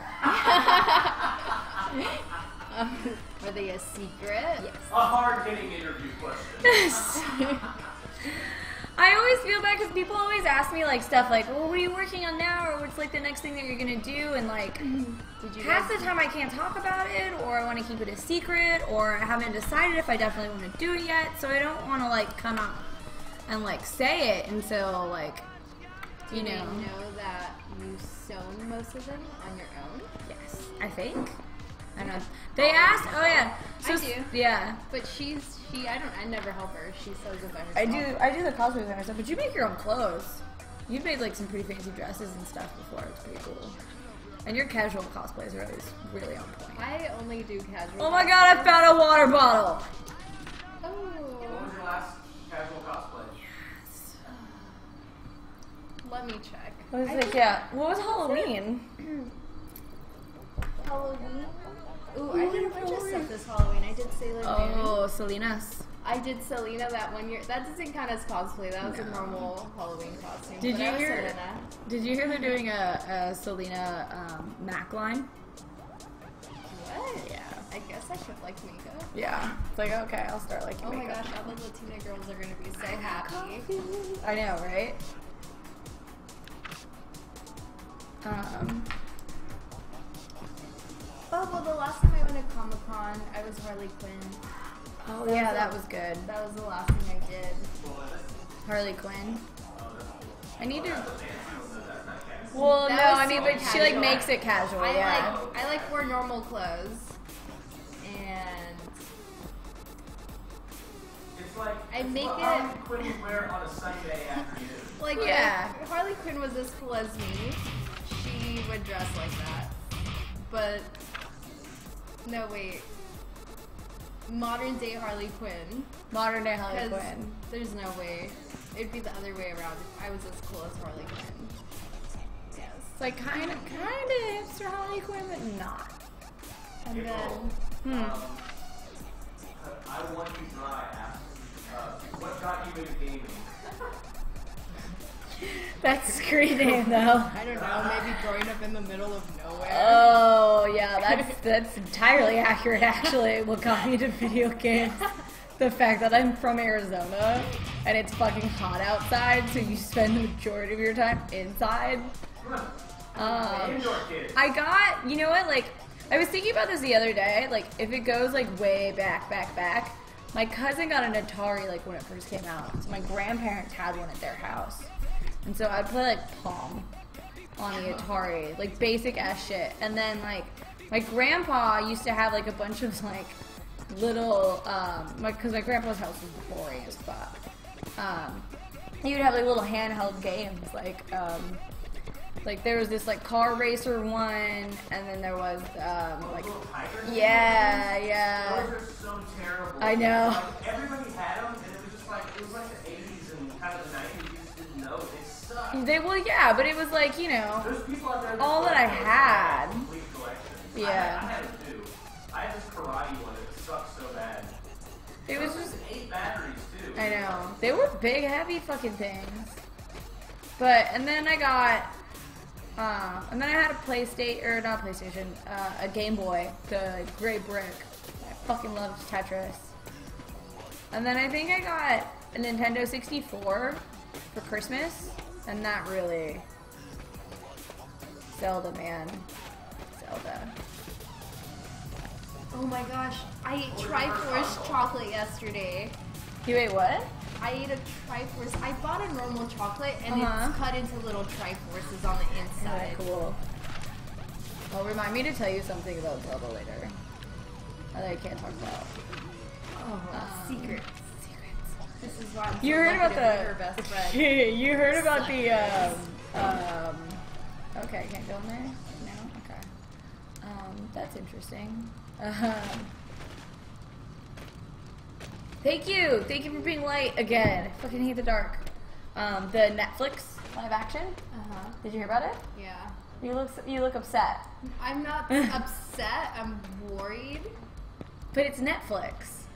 Were they a secret? Yes. A hard-hitting interview question. I always feel bad because people always ask me like stuff like, "Well, what are you working on now?" or "What's like the next thing that you're gonna do?" And like, Did you half guys the time I can't talk about it, or I want to keep it a secret, or I haven't decided if I definitely want to do it yet. So I don't want to like come out and like say it until like, you do they know. know that you sewn most of them on your own? Yes, I think. I don't know. They asked. Oh yeah. I do. Yeah. But I never help her. She sews them by herself. I do the cosplay designer stuff, but you make your own clothes. You've made like some pretty fancy dresses and stuff before. It's pretty cool. And your casual cosplays are always really on point. I only do casual. Oh my god, I found a water bottle! Oh. What was your last casual cosplay? Let me check. I was I like, think yeah. What was Halloween? Halloween. Ooh, I did a bunch of stuff this Halloween. I did Sailor Moon. Oh, Selena's. I did Selena that one year. That doesn't count as cosplay. That was a normal Halloween costume. Did but you I was hear? Selena. Did you hear they're doing a Selena Mac line? What? Yeah. I guess I should like makeup. Yeah. It's like, okay, I'll start liking Oh my makeup. gosh, all the Latina girls are gonna be so happy. I know, right? Oh well, the last time I went to Comic Con, I was Harley Quinn. Oh yeah, that was good. That was the last thing I did. Harley Quinn. I need to. Well, That no, was I mean, super but she like casual. makes it casual. I like wear normal clothes, and It's like I make what it- Harley Quinn would wear on a Sunday afternoon. like Yeah. if Harley Quinn was as cool as me, she would dress like that. But no, wait. Modern day Harley Quinn. Modern day Harley 'Cause Quinn. there's no way. It'd be the other way around if I was as cool as Harley Quinn. Yes. It's like kind of hipster Harley Quinn, but not. And then I want you dry asked, what got you into gaming? That's a great name though. I don't know, maybe growing up in the middle of nowhere. Oh yeah, that's entirely accurate actually. What got me to video games? The fact that I'm from Arizona and it's fucking hot outside, so you spend the majority of your time inside. Indoor kid. I got, you know what, like, I was thinking about this the other day, like, if it goes, like, way back, my cousin got an Atari, like, when it first came out, so my grandparents had one at their house, and so I'd play, like, Pong on the Atari, like, basic-ass shit, and then, like, my grandpa used to have, like, a bunch of, like, little, because my grandpa's house was boring as fuck, he would have, like, little handheld games, like there was this like car racer one, and then there was like yeah. Those are so terrible. I know. Like, everybody had them, and it was just like it was like the 80s and kind of the 90s. You just didn't know they sucked. Yeah, but it was like, you know, There's people out there all that I had. complete collection. Yeah. I had them too. I had this karate one that sucked so bad. It was just, 8 batteries too. I know, they were big, heavy fucking things. But and then I got. And then I had a a Game Boy, the gray brick. I fucking loved Tetris. And then I think I got a Nintendo 64 for Christmas, and that really... Zelda, man. Zelda. Oh my gosh, I ate Triforce chocolate yesterday. You ate what? I ate a Triforce. I bought a normal chocolate and Uh-huh. it's cut into little Triforces on the inside. Cool. Well, remind me to tell you something about Zelda later. That I can't talk about. Oh, secrets. This is why I'm so You heard lucky about to be her best friend. you heard about the okay, I can't go in there? No? Okay. That's interesting. Thank you for being light again. I fucking hate the dark. The Netflix live action. Did you hear about it? Yeah. You look upset. I'm not upset, I'm worried. But it's Netflix.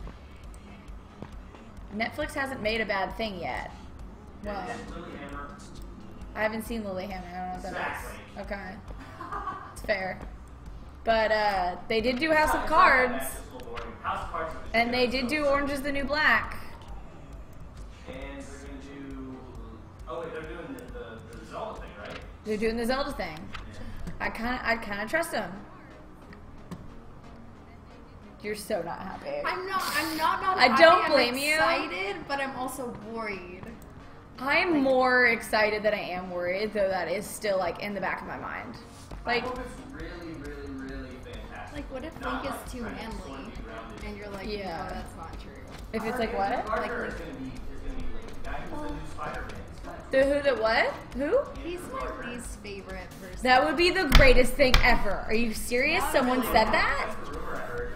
Netflix hasn't made a bad thing yet. Well, I haven't seen Lilyhammer. I don't know what that is. Okay. It's fair. But they did do House of Cards. And they did do Orange is the New Black. And they're going to do... Oh, wait, they're doing the Zelda thing, right? They're doing the Zelda thing. I kind of trust them. You're so not happy. I'm not I happy. don't blame you. I'm excited, but I'm also worried. I'm more excited than I am worried, though that is still like in the back of my mind. Like, I hope it's really, really, really fantastic. Like, what if Link is too manly? And you're like, Yeah. no, that's not true. if it's like what? Carter is going to be Link. The guy who's the new Spider-Man. The what? Who? He's my least favorite person. That would be the greatest thing ever. Are you serious? Someone said that? That's the rumor I heard.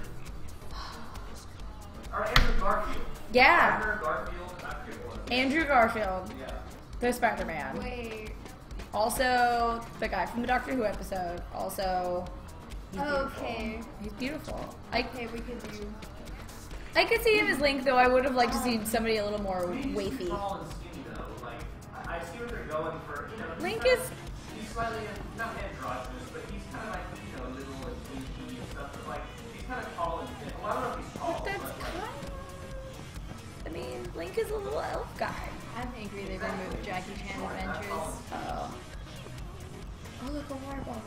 Or Andrew Garfield. Yeah. Andrew Garfield. I forget what it was. Andrew Garfield, Yeah. the Spider-Man. Wait. Also, the guy from the Doctor Who episode. Also, he's beautiful. Okay. He's beautiful. Okay, we could do. I could see him as Link, though I would have liked to see somebody a little more wafy. Tall and skinny, though. Like, I see what they're going for. You know, Link he's is- He's slightly, not androgynous, but he's kind of like, you know, little and kinky and stuff. But like, he's kind of tall and thin. Well, I don't know if he's tall. That's but, kind like, I mean, Link is a little elf guy. I'm angry they removed Jackie Chan Adventures. Oh. Oh, look, a water bottle.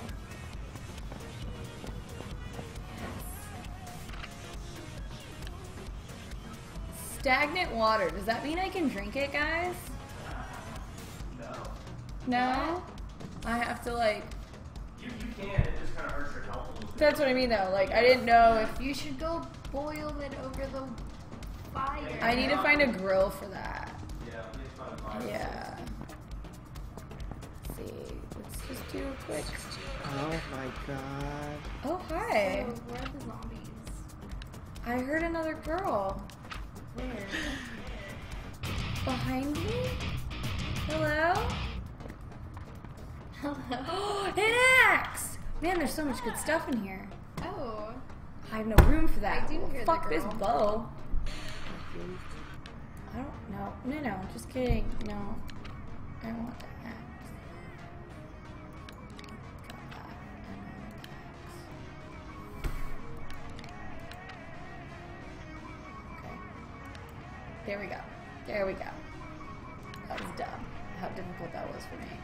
Stagnant water. Does that mean I can drink it, guys? no. No? I have to, like... You can. It just kind of hurts your health a little bit. That's what I mean, though. Like, I didn't know if... You should go boil it over the fire. I need to find a grill for that. Yeah, it's fun to find. Yeah. Let's see. Let's just do a quick... Oh my god. Oh, hi. So, where are the zombies? I heard another girl. Where? Behind me? Hello? Hello? An axe! Man, there's so much good stuff in here. Oh. I have no room for that. I do hear the Fuck this girl. bow. I don't know. No, just kidding. No. I want the axe. Got that. I want the axe. Okay. There we go. There we go. That was dumb. How difficult that was for me.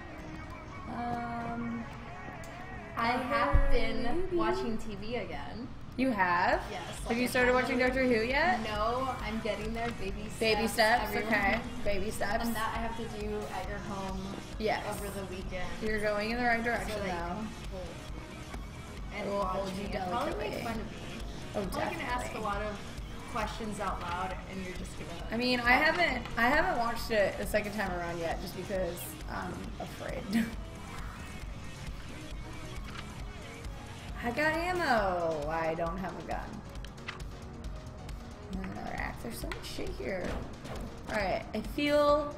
I have been watching TV again. You have? Yes. Have you started watching Doctor Who yet? No, I'm getting there. Baby steps. Baby steps, everyone. okay. Baby steps. And that I have to do at your home Yes. over the weekend. You're going in the right So direction that you now. can hold and I will watch hold you me and probably delicately. make fun of me. Oh, I'm probably gonna ask a definitely. lot of questions out loud, and you're just gonna. I mean, I haven't watched it a second time around yet, just because I'm afraid. I got ammo. I don't have a gun. There's another axe. There's so much shit here. Alright, I feel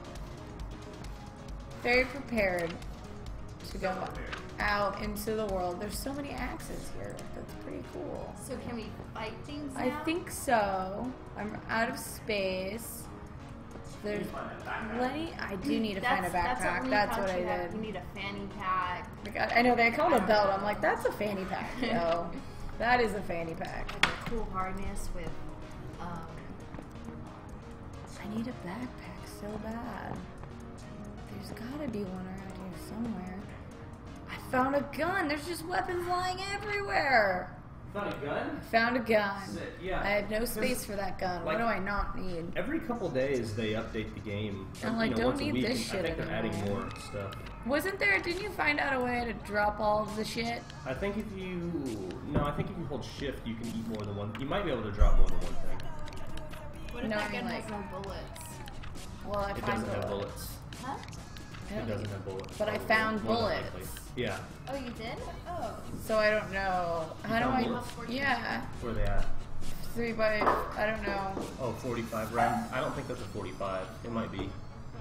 very prepared to go out into the world. There's so many axes here. That's pretty cool. So can we fight things now? I think so. I'm out of space. There's plenty. I do need to find a backpack. That's what I did. You need a fanny pack. I know they call it a belt. I'm like, that's a fanny pack, yo. That is a fanny pack. Like a cool harness with, I need a backpack so bad. There's gotta be one around here somewhere. I found a gun. There's just weapons lying everywhere. Found a gun? Found a gun. Sick, yeah. I had no space for that gun. like- What do I not need? Every couple days they update the game. I'm like, don't once a need week, this and shit I think they're adding anymore. more stuff. Wasn't there? Didn't you find out a way to drop all of the shit? I think if you hold shift, you can eat more than one. You might be able to drop more than one thing. what if No, that I mean, gun like- has no bullets? Well, I It found doesn't have bullets. Huh? I It don't doesn't think- have bullets. But I probably, found more than likely. bullets. Yeah. Oh, you did? Oh. So I don't know. How do found I? bullets? Yeah, Where are they at? 3 by. I don't know. Oh, 45 round. I don't think that's a 45. It might be.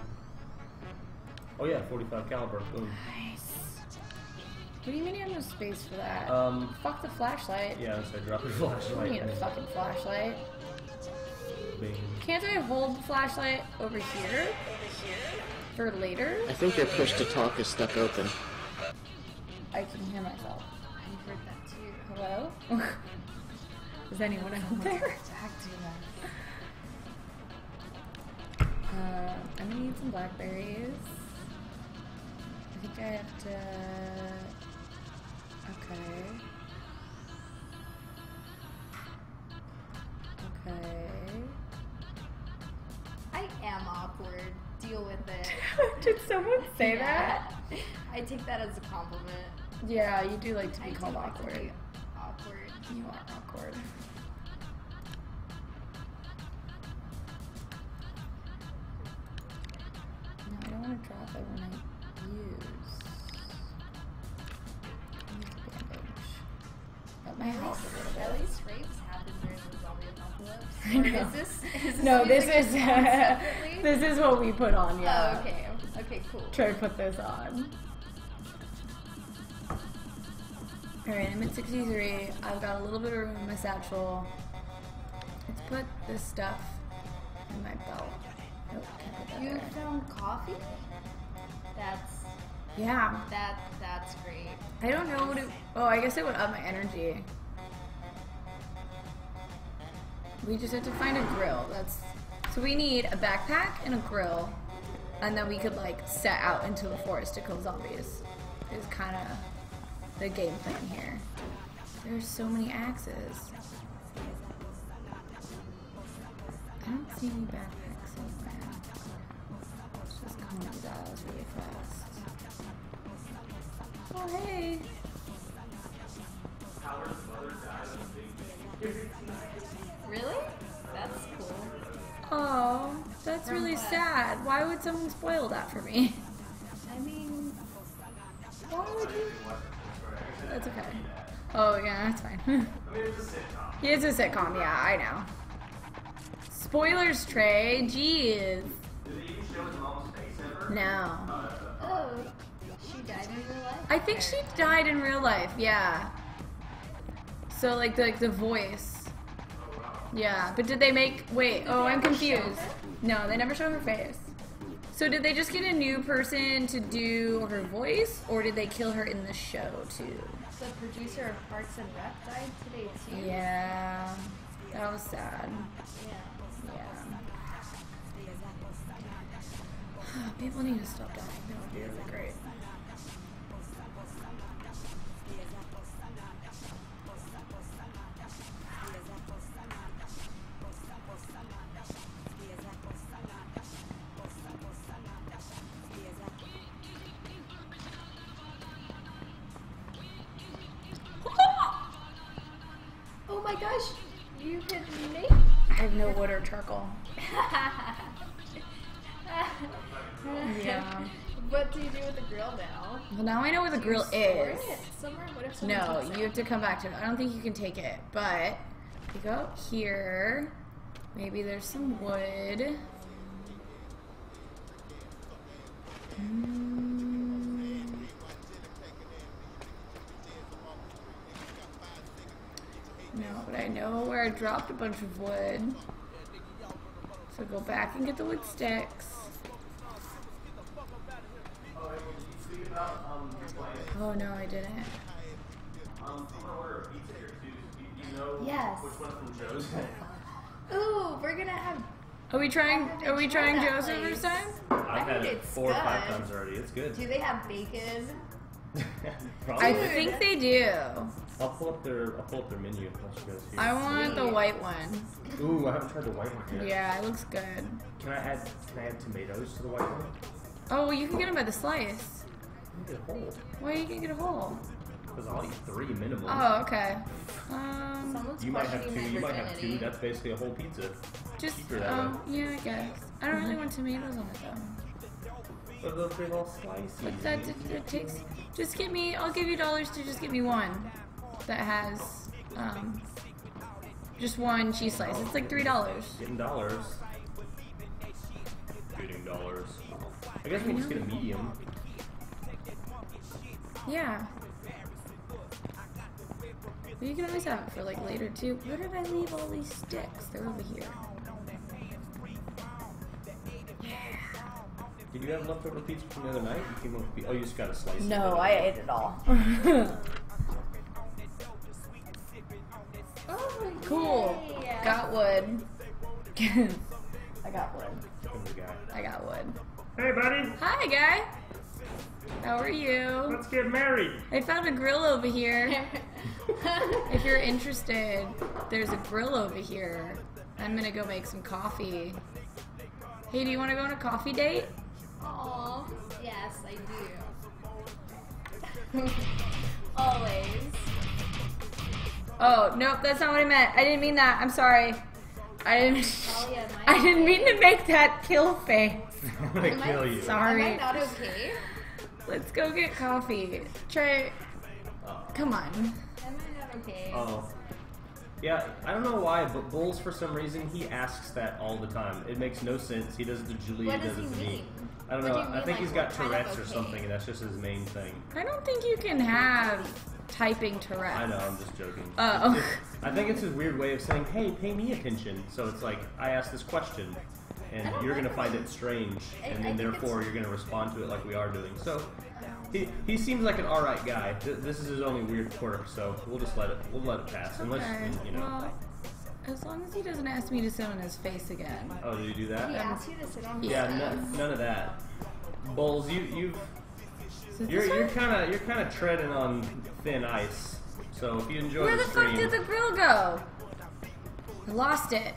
Oh yeah, 45 caliber. Boom. Nice. What do you mean you have no space for that? Fuck the flashlight. Yeah, so drop your I don't flashlight. need a and fucking flashlight. bing. Can't I hold the flashlight over here? For later? I think your push to talk is stuck open. I can hear myself. I heard that too. Hello? Is anyone out there? Back to that. I'm gonna need some blackberries. I think I have to. Okay. Okay. I am awkward. Deal with it. Did someone say Yeah. I take that as a compliment. Yeah, you do like to I be do called like to awkward. be awkward. You are awkward. No, I don't want to drop it when I use. I need the bandage. But my health a little bit. At least rapes happen during the zombie apocalypse. I know. Or is this No, this music is separately? this is what we put on. Yeah. Oh, okay. Okay, cool. Try to put this on. Alright, I'm at 63. I've got a little bit of room in my satchel. Let's put this stuff in my belt. Nope, can't put that You there. found coffee? That's Yeah. that's great. I don't know what it. Oh, I guess it would up my energy. We just have to find a grill. That's so we need a backpack and a grill, and then we could like set out into the forest to kill zombies. Is kind of the game plan here. There's so many axes. I don't see any backpacks anywhere. Let's just come to those really fast. Oh hey. Really? That's cool. Oh, that's really sad. Why would someone spoil that for me? I mean, Why would you? That's okay. Oh yeah, that's fine. It's a sitcom, yeah, I know. Spoilers, Trey. Jeez. No. oh, she died in real life? I think she died in real life. Yeah. So like the voice. Yeah, but did they make? Wait. Oh, I'm confused. No, they never show her face. So did they just get a new person to do her voice, or did they kill her in the show too? The producer of Parks and Rec died today too. Yeah, that was sad. Yeah. Yeah. People need to stop dying. That would be really great. Oh my gosh, you hit me. I have no wood or charcoal. Yeah. What do you do with the grill now? Well, now I know where the Do you grill store is. it somewhere? What if someone No, takes you it? have to come back to it. I don't think you can take it, but you go up here. Maybe there's some wood. No, but I know where I dropped a bunch of wood. So go back and get the wood sticks. Oh no, I didn't. I'm gonna order a pizza here too. Do you know Yes. which one from Joe's? Ooh, we're gonna have. Are we trying that Joe's place. this time? I've had heard it it's 4 or 5 good. times already. It's good. Do they have bacon? Probably. I think they do. I'll pull up their menu. I'll show you guys here. I want the white one. Ooh, I haven't tried the white one yet. Yeah, it looks good. Can I add tomatoes to the white one? Oh, well, you can get them by the slice. You can get a whole. Why you can get a whole? Because I'll eat 3 minimum. Oh, okay. Someone's You might have questioning 2. my You might have 2. virginity. That's basically a whole pizza. Just Cheaper that way. yeah, I guess. I don't really want tomatoes on it though. But those big all slices. But that takes. Just get me. I'll give you dollars to just get me one that has just one cheese slice. It's like $3. Getting dollars. Getting dollars. I guess we can just get a medium. Yeah. But you can always have it for like later too. Where did I leave all these sticks? They're over here. Did you have leftover pizza from the other night? You came up with oh, you just got a slice. No, of I ate it all. Oh, Cool. yay. Got wood. I got wood. From the guy. I got wood. Hey, buddy. Hi, guy. How are you? Let's get married. I found a grill over here. If you're interested, there's a grill over here. I'm gonna go make some coffee. Hey, do you want to go on a coffee date? Aw, yes, I do. Always. Oh, nope, that's not what I meant. I didn't mean that. I'm sorry. I didn't. Oh, yeah, I didn't mean to make that kill face. I'm gonna Am I- kill you. Sorry. Am I not okay? Let's go get coffee. Trey, come on. Am I not okay? Oh. Yeah, I don't know why, but Bulls, for some reason, he asks that all the time. It makes no sense. He does it to Julie, What he does does it he to me. mean? I don't What know. do you I mean, think like, he's got what kind of Tourette's or okay? something, and that's just his main thing. I don't think you can have typing Tourette's. I know, I'm just joking. Oh. It's just- I think it's his weird way of saying, hey, pay me attention. So it's like, I asked this question, and I don't you're going to like find that. it strange, I and then think therefore it's- you're going to respond to it like we are doing. So he seems like an alright guy. This is his only weird quirk, so we'll just let it pass. Unless, Okay. you know. Well, as long as he doesn't ask me to sit on his face again. Oh, did you do that? He asked you to sit on his Yeah, face. none of that. Bulls, you're This one? kind of treading on thin ice. So if you enjoy Where the the stream, fuck did the grill go? I lost it.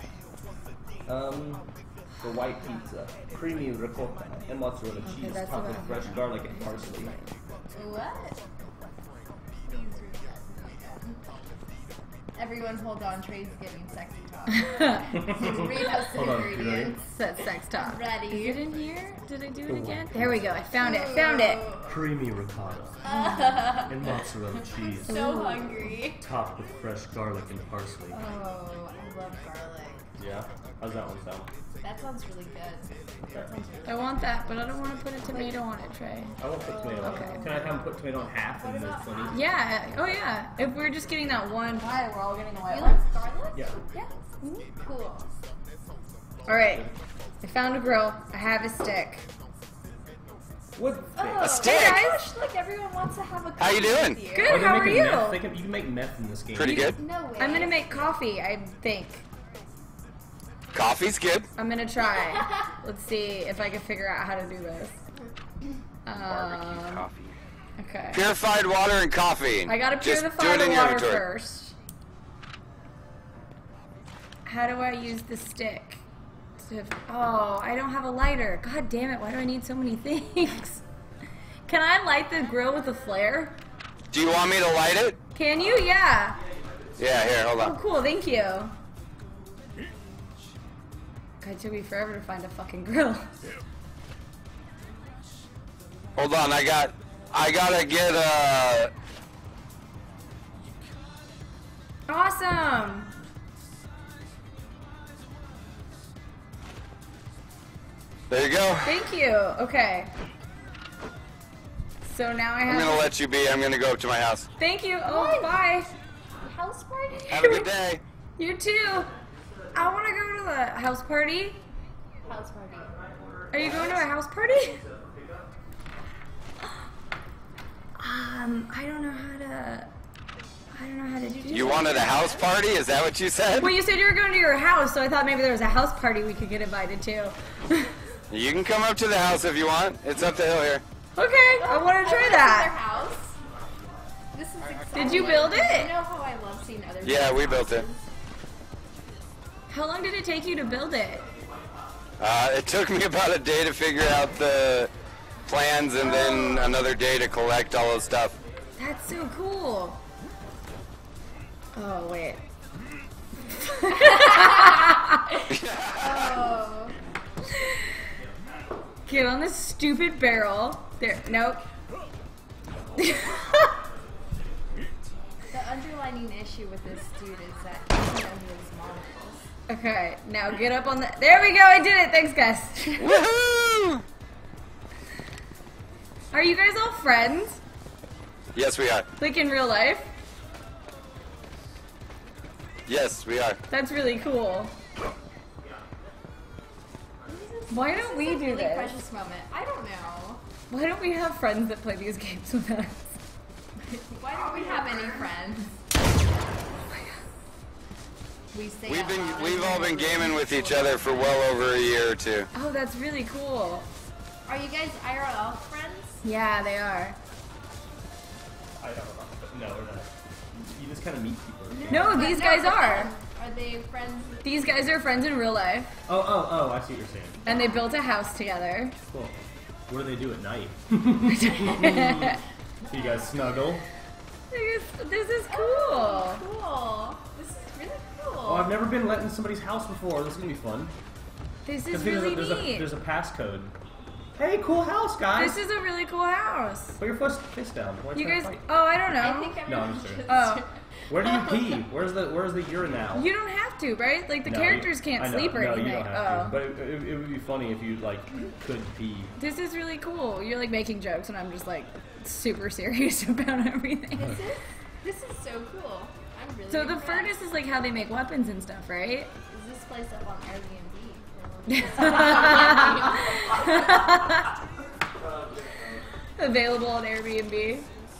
the white pizza, creamy ricotta and mozzarella cheese, that's topped with about fresh it. garlic and parsley. What? Please read that again. Everyone hold on, Trey's giving sexy talk. Read us the Hold on, you ready? ingredients. Said sex talk. Ready. Is it in here? Did I do The it again? white There we go. I found it. Found it. Creamy ricotta and mozzarella cheese, So hungry. topped with fresh garlic and parsley. Oh, I love garlic. Yeah, how's that one sound? That sounds really good. That sounds really I want that, but I don't want to put a tomato on it, Trey. I won't put tomato on it. Okay. Can I have him put tomato on half and there's plenty? Yeah. Oh yeah. If we're just getting that one pie, we're all getting the white You one. like garlic? Yeah. Yeah. Cool. All right. I found a grill. I have a stick. What? Oh, stick? Hey gosh, like everyone wants to have a How you coffee doing? with you. Good. How are you? Meth. You can make meth in this game. Pretty good. No way. I'm gonna make coffee. I think. Coffee's good. I'm gonna try. Let's see if I can figure out how to do this. Barbecue coffee. Okay. Purified water and coffee. I gotta Just purify do it the in your water inventory. first. How do I use the stick? Oh, I don't have a lighter. God damn it, why do I need so many things? Can I light the grill with a flare? Do you want me to light it? Can you? Yeah. Yeah, here, hold Oh, on. cool, thank you. God, it took me forever to find a fucking grill. Hold on, I gotta get Awesome. there you go. Thank you. Okay. So now I I'm have. gonna let you be. I'm gonna go up to my house. Thank you. Oh, bye. House party? Have a good day. You too. I want to go to the house party. House party. Are you going to a house party? I don't know how to. I don't know how to do You that. wanted a house party? Is that what you said? Well, you said you were going to your house, so I thought maybe there was a house party we could get invited to. You can come up to the house if you want. It's up the hill here. Okay, I want to try Their that. house. This is exciting. Did you build You it? know how I love seeing other Yeah, people's we built it. houses? How long did it take you to build it? It took me about a day to figure out the plans and then another day to collect all the stuff. That's so cool. Oh, wait. Oh. Get on this stupid barrel. There, nope. The underlining issue with this dude is that he doesn't know his monocles. Okay, now get up on the. There we go, I did it. Thanks, guys. Woohoo! Are you guys all friends? Yes, we are. Like in real life? Yes, we are. That's really cool. Why don't we do Really this? precious moment. I don't know. Why don't we have friends that play these games with us? Why don't we have any friends? We say out loud. We've all been gaming with each other for well over a year or two. Oh, that's really cool. Are you guys IRL friends? Yeah, they are. I don't know. No, we're not. You just kind of meet people. No, these guys are. Are they friends? These guys are friends in real life, Oh, I see what you're saying. and they built a house together. Cool. What do they do at night? You guys snuggle? This is cool. Cool. This is really cool. Oh, I've never been let in somebody's house before. This is gonna be fun. This is There's really a neat. there's a passcode. Hey, cool house, guys. This is a really cool house. Put your fist down. Why You try to guys, fight? oh, I don't I know. think No, I'm everyone's just kidding. Oh, Where do you pee? Where's the urinal? you don't have to, right? Like the No, characters I can't know. sleep or no, anything. you don't have Oh, to. But it would be funny if you like could pee. this is really cool. You're like making jokes, and I'm just like super serious about everything. This is so cool. I'm really So the impressed. furnace is like how they make weapons and stuff, right? Is this place up on Airbnb? Available on Airbnb.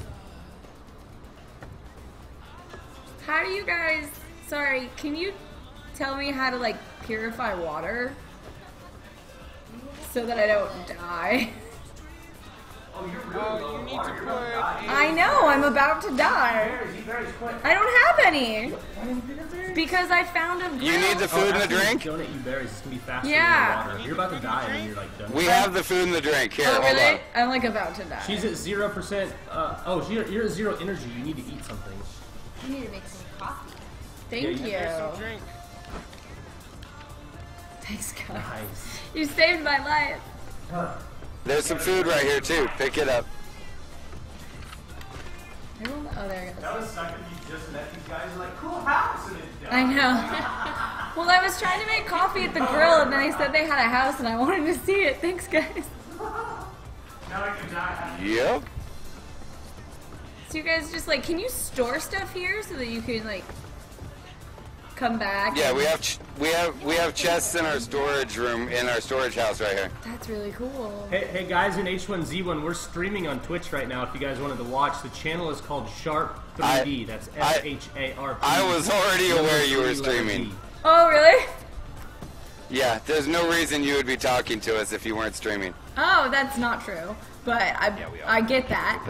How do you guys? Sorry, can you tell me how to like purify water so that I don't die? Oh, you're You need to put a, I know, I'm about to die. I don't have any because I found a grill. You need the food and the drink? Donate you berries. It's gonna be faster Yeah. than the water. You're about to die when you're like done. We have the food and the drink. Here, Oh hold really? on. I'm like about to die. She's at 0%. Oh, you're at 0 energy. You need to eat something. You need to make some coffee. Thank Yeah, you. there's some drink. Thanks, guys. Nice. You saved my life. There's some food right here too. Pick it up. Oh, there it goes. That was suck if you just met these guys and like, cool house, and it I know. Well, I was trying to make coffee at the grill, and then they said they had a house, and I wanted to see it. Thanks, guys. Now I can die. Yep. So you guys just like, can you store stuff here so that you can like come back? Yeah, and- we have chests in our storage room in our storage house right here. That's really cool. Hey guys in H1Z1, we're streaming on Twitch right now. If you guys wanted to watch, the channel is called Sharp 3D. That's SHARP. I was already aware you were Number 3, letter streaming. D. Oh, really? Yeah, there's no reason you would be talking to us if you weren't streaming. Oh, that's not true. But I get that.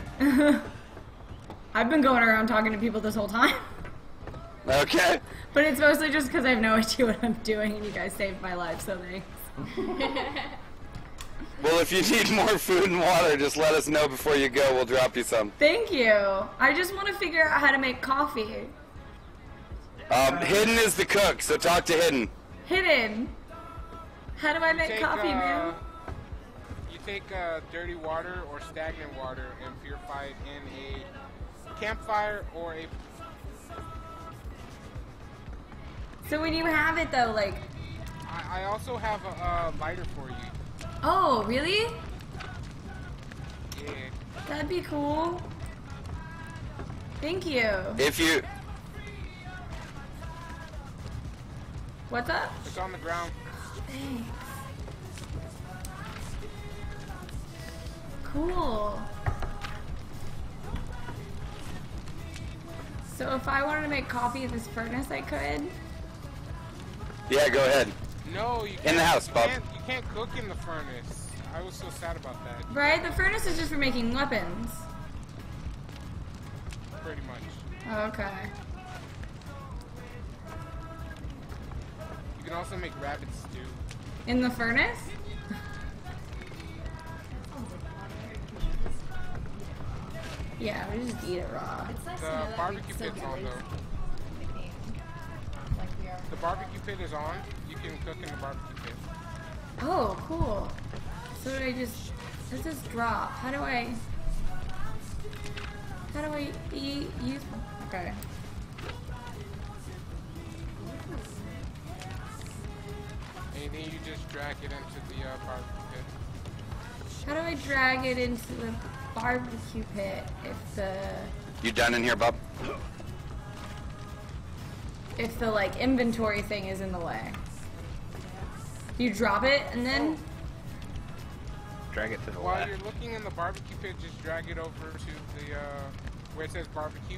I've been going around talking to people this whole time. Okay. But it's mostly just because I have no idea what I'm doing, and you guys saved my life, so thanks. Well, if you need more food and water, just let us know before you go. We'll drop you some. Thank you. I just want to figure out how to make coffee. Hidden is the cook, so talk to Hidden. Hidden. How do I make coffee, man? You take dirty water or stagnant water and purify it in a campfire or a. So when you have it though, like, I also have a lighter for you. oh, really? Yeah. That'd be cool. Thank you. If you What's up? It's on the ground. Thanks. Cool. So if I wanted to make coffee in this furnace, I could? Yeah, go ahead. No, you can't. In the house, Bob. You can't cook in the furnace. I was so sad about that. Right? The furnace is just for making weapons. Pretty much. Okay. You can also make rabbit stew. In the furnace? Yeah, we just eat it raw. It's nice The to know that barbecue we still pit's get on, raised though. in the game. Like we are. The barbecue pit is on. You can cook in the barbecue pit. Oh, cool. So do I just... Does this drop? How do I use... Okay. And then you just drag it into the barbecue pit. How do I drag it into the barbecue pit You done in here, Bob? if the like inventory thing is in the way? You drop it and then... Drag it to the While left. you're looking in the barbecue pit, just drag it over to the where it says barbecue.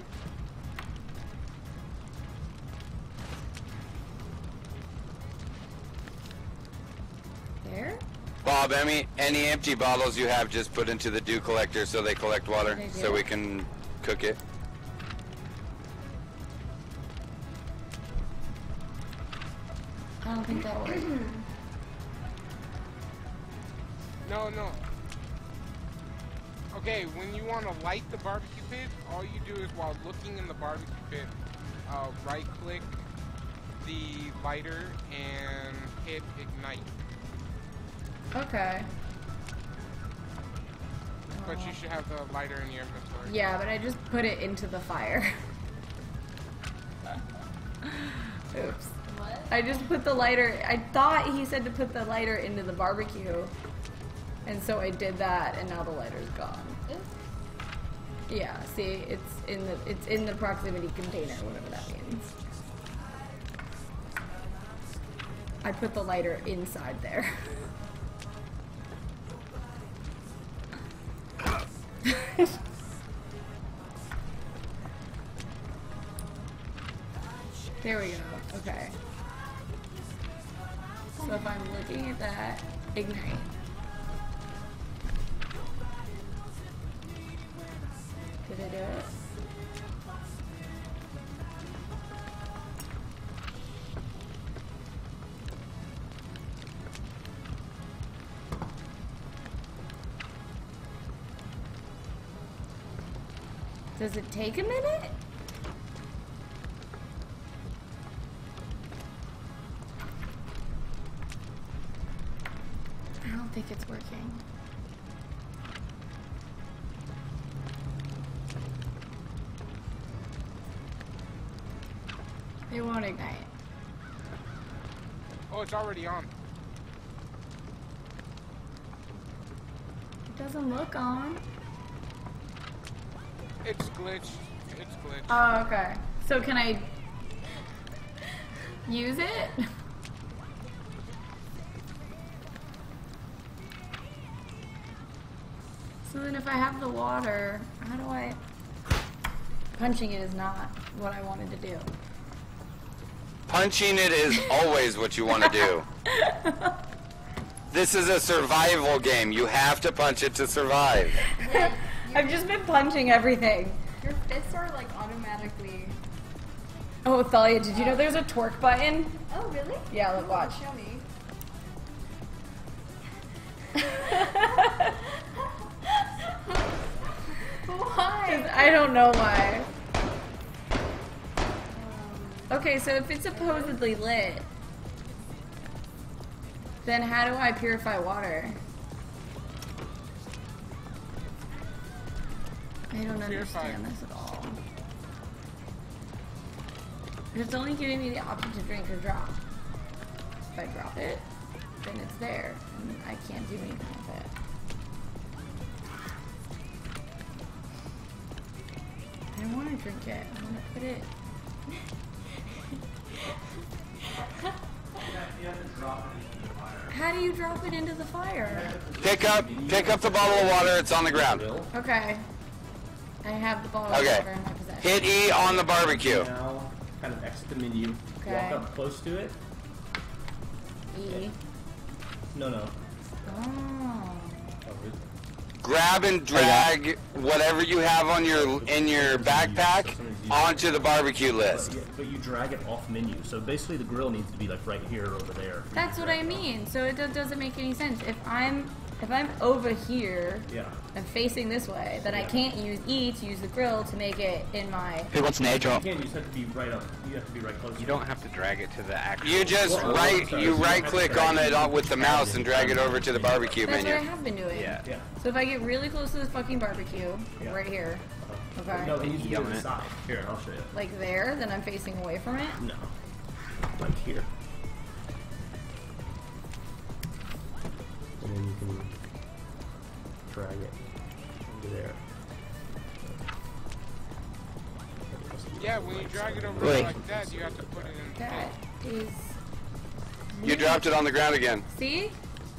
There? Bob, any empty bottles you have, just put into the dew collector so they collect water, They do? so we can cook it. I don't think that'll work. No. Okay, when you want to light the barbecue pit, all you do is while looking in the barbecue pit, right-click the lighter and hit ignite. Okay. But you should have the lighter in your inventory. Yeah, but I just put it into the fire. Oops. What? I just put the lighter... I thought he said to put the lighter into the barbecue. And so I did that, and now the lighter's gone. Yeah, see, it's in the proximity container, whatever that means. I put the lighter inside there. There we go. Okay. So if I'm looking at that, ignite. Did I do it? Does it take a minute? I don't think it's working. It won't ignite. Oh, it's already on. It doesn't look on. It's glitched. It's glitched. Oh, okay. So can I use it? So then if I have the water, how do I... Punching it is not what I wanted to do. Punching it is always what you want to do. This is a survival game. You have to punch it to survive. Wait, I've just been punching everything. your fists are like automatically. Oh, Thalia, did you know there's a torque button? Oh, really? Yeah, look, Ooh, watch. Show me. Why? I don't know why. Okay, so if it's supposedly lit, then how do I purify water? I don't understand this at all. It's only giving me the option to drink or drop. If I drop it, then it's there, and I can't do anything with it. I don't want to drink it. I want to put it. How do you drop it into the fire? Pick up the bottle of water. It's on the ground. Okay. I have the ball Okay. in my possession. Hit E on the barbecue. Now, kind of exit the menu. Okay. Walk up close to it. E. No. Oh. Grab and drag whatever you have on your backpack onto the barbecue list. But you drag it off menu. So basically, the grill needs to be like right here or over there. That's what I mean. So it doesn't make any sense. If I'm over here Yeah. and facing this way, then I can't use E to use the grill to make it in my. Who wants an You airdrop? can't. You just have to be right up. You have to be right close. You don't have to drag it to the actual. You just right click on it with the mouse and drag it over to the barbecue That's what I menu. have been doing. Yeah. Yeah. So if I get really close to this fucking barbecue, Yeah. right here, okay, No, it needs to be Yum on the it. side. Here, I'll show you. like there, then I'm facing away from it. No. Like here. And then you can drag it over there. Yeah, when you drag it over Wait. like that, you have to put it in. That is. You dropped it on the ground again. See?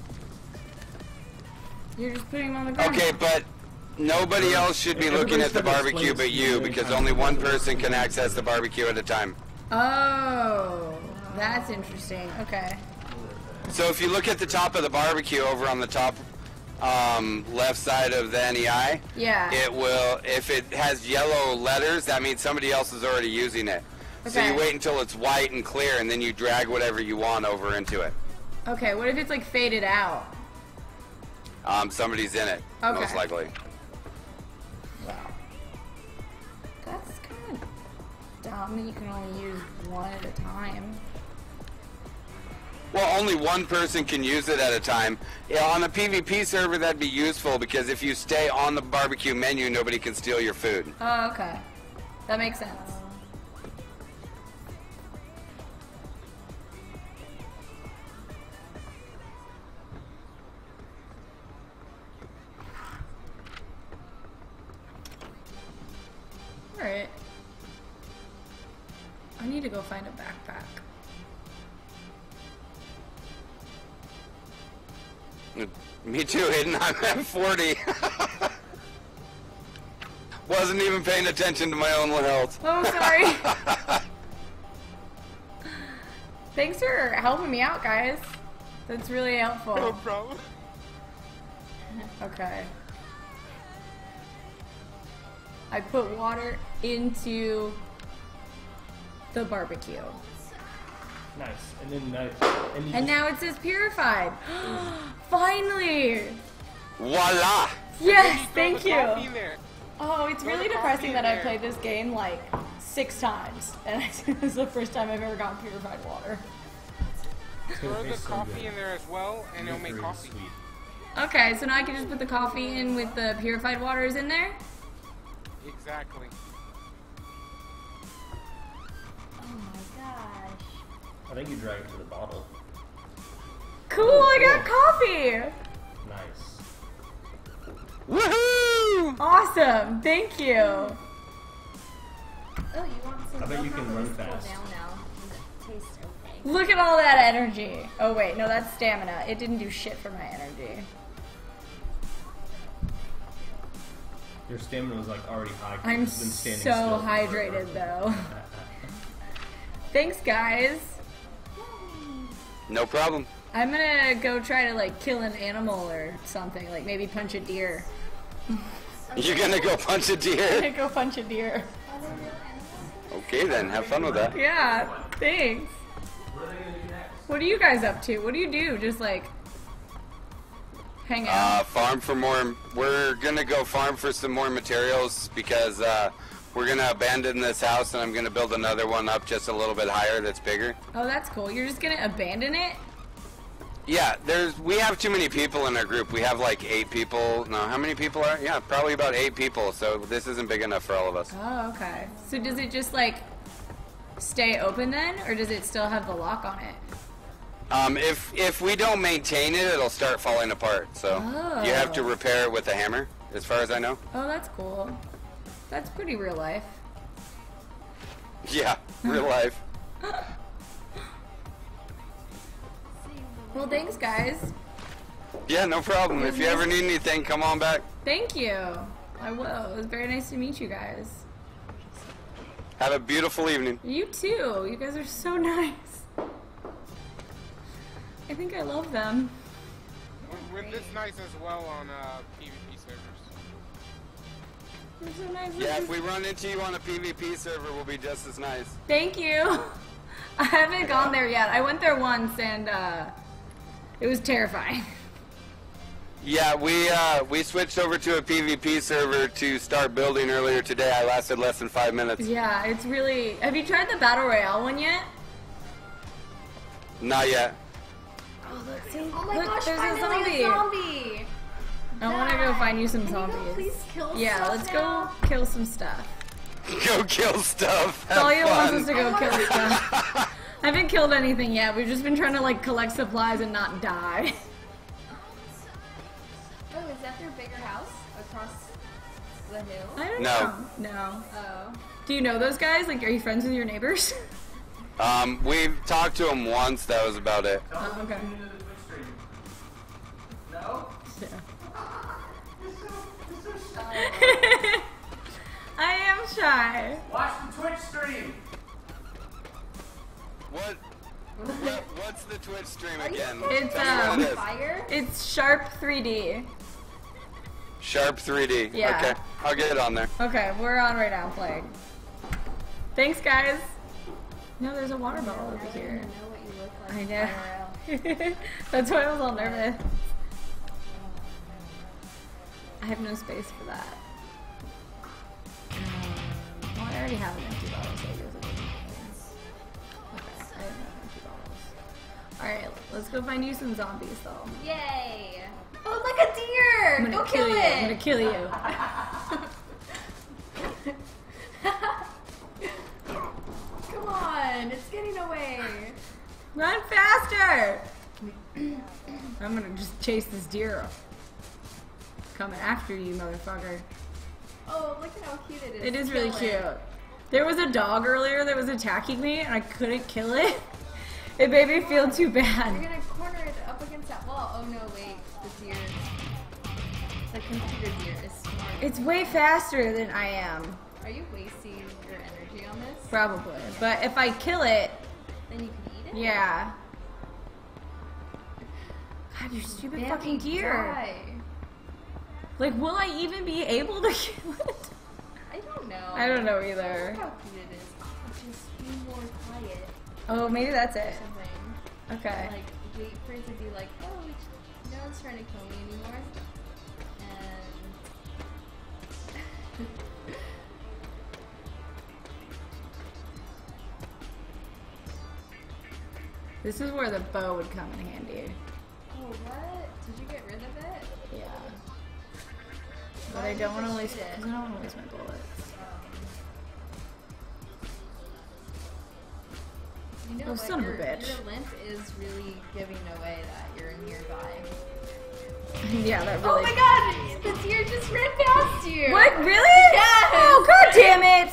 You're just putting them on the ground. Okay, but nobody else should be looking at the barbecue but you, because only one person can access the barbecue at a time. Oh, that's interesting. Okay. So if you look at the top of the barbecue over on the top left side of the NEI, Yeah. it will, if it has yellow letters, that means somebody else is already using it. So Okay. you wait until it's white and clear, and then you drag whatever you want over into it. Okay, what if it's like faded out? Somebody's in it, Okay. most likely. Wow. That's kind of dumb that you can only use one at a time. Well, only one person can use it at a time. Yeah, on a PvP server, that'd be useful, because if you stay on the barbecue menu, nobody can steal your food. Oh, okay. That makes sense. Alright. I need to go find a backpack. Me too, Hayden. I'm at 40. Wasn't even paying attention to my own health. Oh, sorry. Thanks for helping me out, guys. That's really helpful. No problem. Okay. I put water into the barbecue. Nice. And then you And now it says purified. Finally! Voila! Yes, Throw thank the you. coffee in there. Oh, it's Throw really the coffee depressing in that I there. played this game like 6 times. And this is the first time I've ever gotten purified water. Throw the coffee in there as well, and it'll make coffee. Sweet. Okay, so now I can just put the coffee in with the purified waters in there? Exactly. Oh my gosh. I think you drag it to the bottle. Cool, I got coffee! Nice. Woohoo! Awesome, thank you. Oh, you want some I bet you milk? can I'm run gonna scroll fast. down now. Does it taste okay? Look at all that energy. Oh wait, no, that's stamina. It didn't do shit for my energy. Your stamina was like already high. 'cause I'm you've been standing so still. hydrated though. Thanks guys. No problem. I'm gonna go try to like kill an animal or something, like maybe punch a deer. You're gonna go punch a I'm deer? gonna go punch a deer. Okay then, have fun with that. Yeah, thanks. What are you guys up to? What do you do? Just like hang out? Farm for more. We're gonna go farm for some more materials, because we're gonna abandon this house and I'm gonna build another one up just a little bit higher that's bigger. Oh, that's cool. You're just gonna abandon it? Yeah, we have too many people in our group. We have like 8 people. No, how many people are? Yeah, probably about 8 people. So this isn't big enough for all of us. Oh, okay. So does it just like stay open then, or does it still have the lock on it? If we don't maintain it, it'll start falling apart. So you have to Oh. repair it with a hammer, as far as I know. Oh, that's cool. That's pretty real life. Yeah, real life. Well, thanks, guys. Yeah, no problem. If you ever need anything, come on back. Thank you. I will. It was very nice to meet you guys. Have a beautiful evening. You too. You guys are so nice. I think I love them. We're this nice as well on PvP servers. You're so nice. Yeah, if we run into you on a PvP server, we'll be just as nice. Thank you. I haven't gone there yet. I went there once and it was terrifying. Yeah, we switched over to a PvP server to start building earlier today. I lasted less than 5 minutes. Yeah, it's really... Have you tried the Battle Royale one yet? Not yet. Oh, let's see. Oh my Look, gosh, there's finally a zombie. zombie! I want to go find you some Can you go zombies. please kill Yeah, stuff let's now? go kill some stuff. Go kill stuff. Have Talia wants us fun. to go kill stuff. I haven't killed anything yet. We've just been trying to like collect supplies and not die. Oh, is that their bigger house across the hill? I don't No. know. No. Oh. Do you know those guys? Like, are you friends with your neighbors? We've talked to him once. That was about it. Oh, okay. No? I am shy. Watch the Twitch stream. What's the Twitch stream Are you again? It's, Tell me what it is. fire? It's Sharp 3D. Sharp 3D. Yeah. Okay, I'll get it on there. Okay, we're on right now playing. Thanks, guys. No, there's a water bottle over I here. don't know what you look like. I IRL. know. That's why I was all nervous. I have no space for that. Well, I already have an empty bottle, so I guess it doesn't matter. Okay, I have no empty bottles. Alright, let's go find you some zombies, though. Yay! Oh, look, a deer! I'm gonna Go kill you. it! I'm gonna kill you. Come on, it's getting away. Run faster! I'm gonna just chase this deer. Coming after you, motherfucker. Oh, look at how cute it is. It is really Kill cute. it. There was a dog earlier that was attacking me, and I couldn't kill it. It made me feel too You're bad. gonna corner it up against that wall. Oh no, wait. The deer. The computer deer is smart. It's way faster than I am, Are you wasting your energy on this? probably. But if I kill it, Then you can eat it? yeah. God, you stupid Bambi, fucking deer. die. Like, will I even be able to kill it? I don't know. I don't know either. Look how cute it is. Oh, just be more quiet. Oh, maybe that's it. Something. Okay. Like, wait for it to be like, oh, no one's trying to kill me anymore. And... This is where the bow would come in handy. oh, what? Did you get rid of it? Yeah. But Why I did don't you want to just waste shoot it? because I don't want to waste my bullets. You know Oh, what? son of a bitch. Your limp is really giving away that you're nearby. Yeah, that Oh really. my god! The deer just ran past you! What? Really? Yes! Oh, god damn it!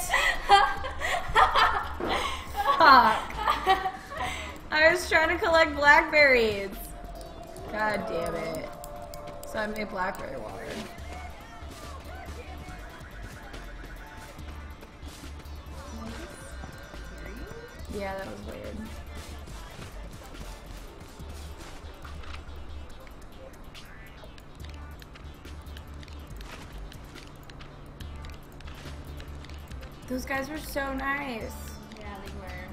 Fuck. I was trying to collect blackberries. God damn it. So I made blackberry water. Yeah, that was weird. Those guys were so nice. Yeah, they were.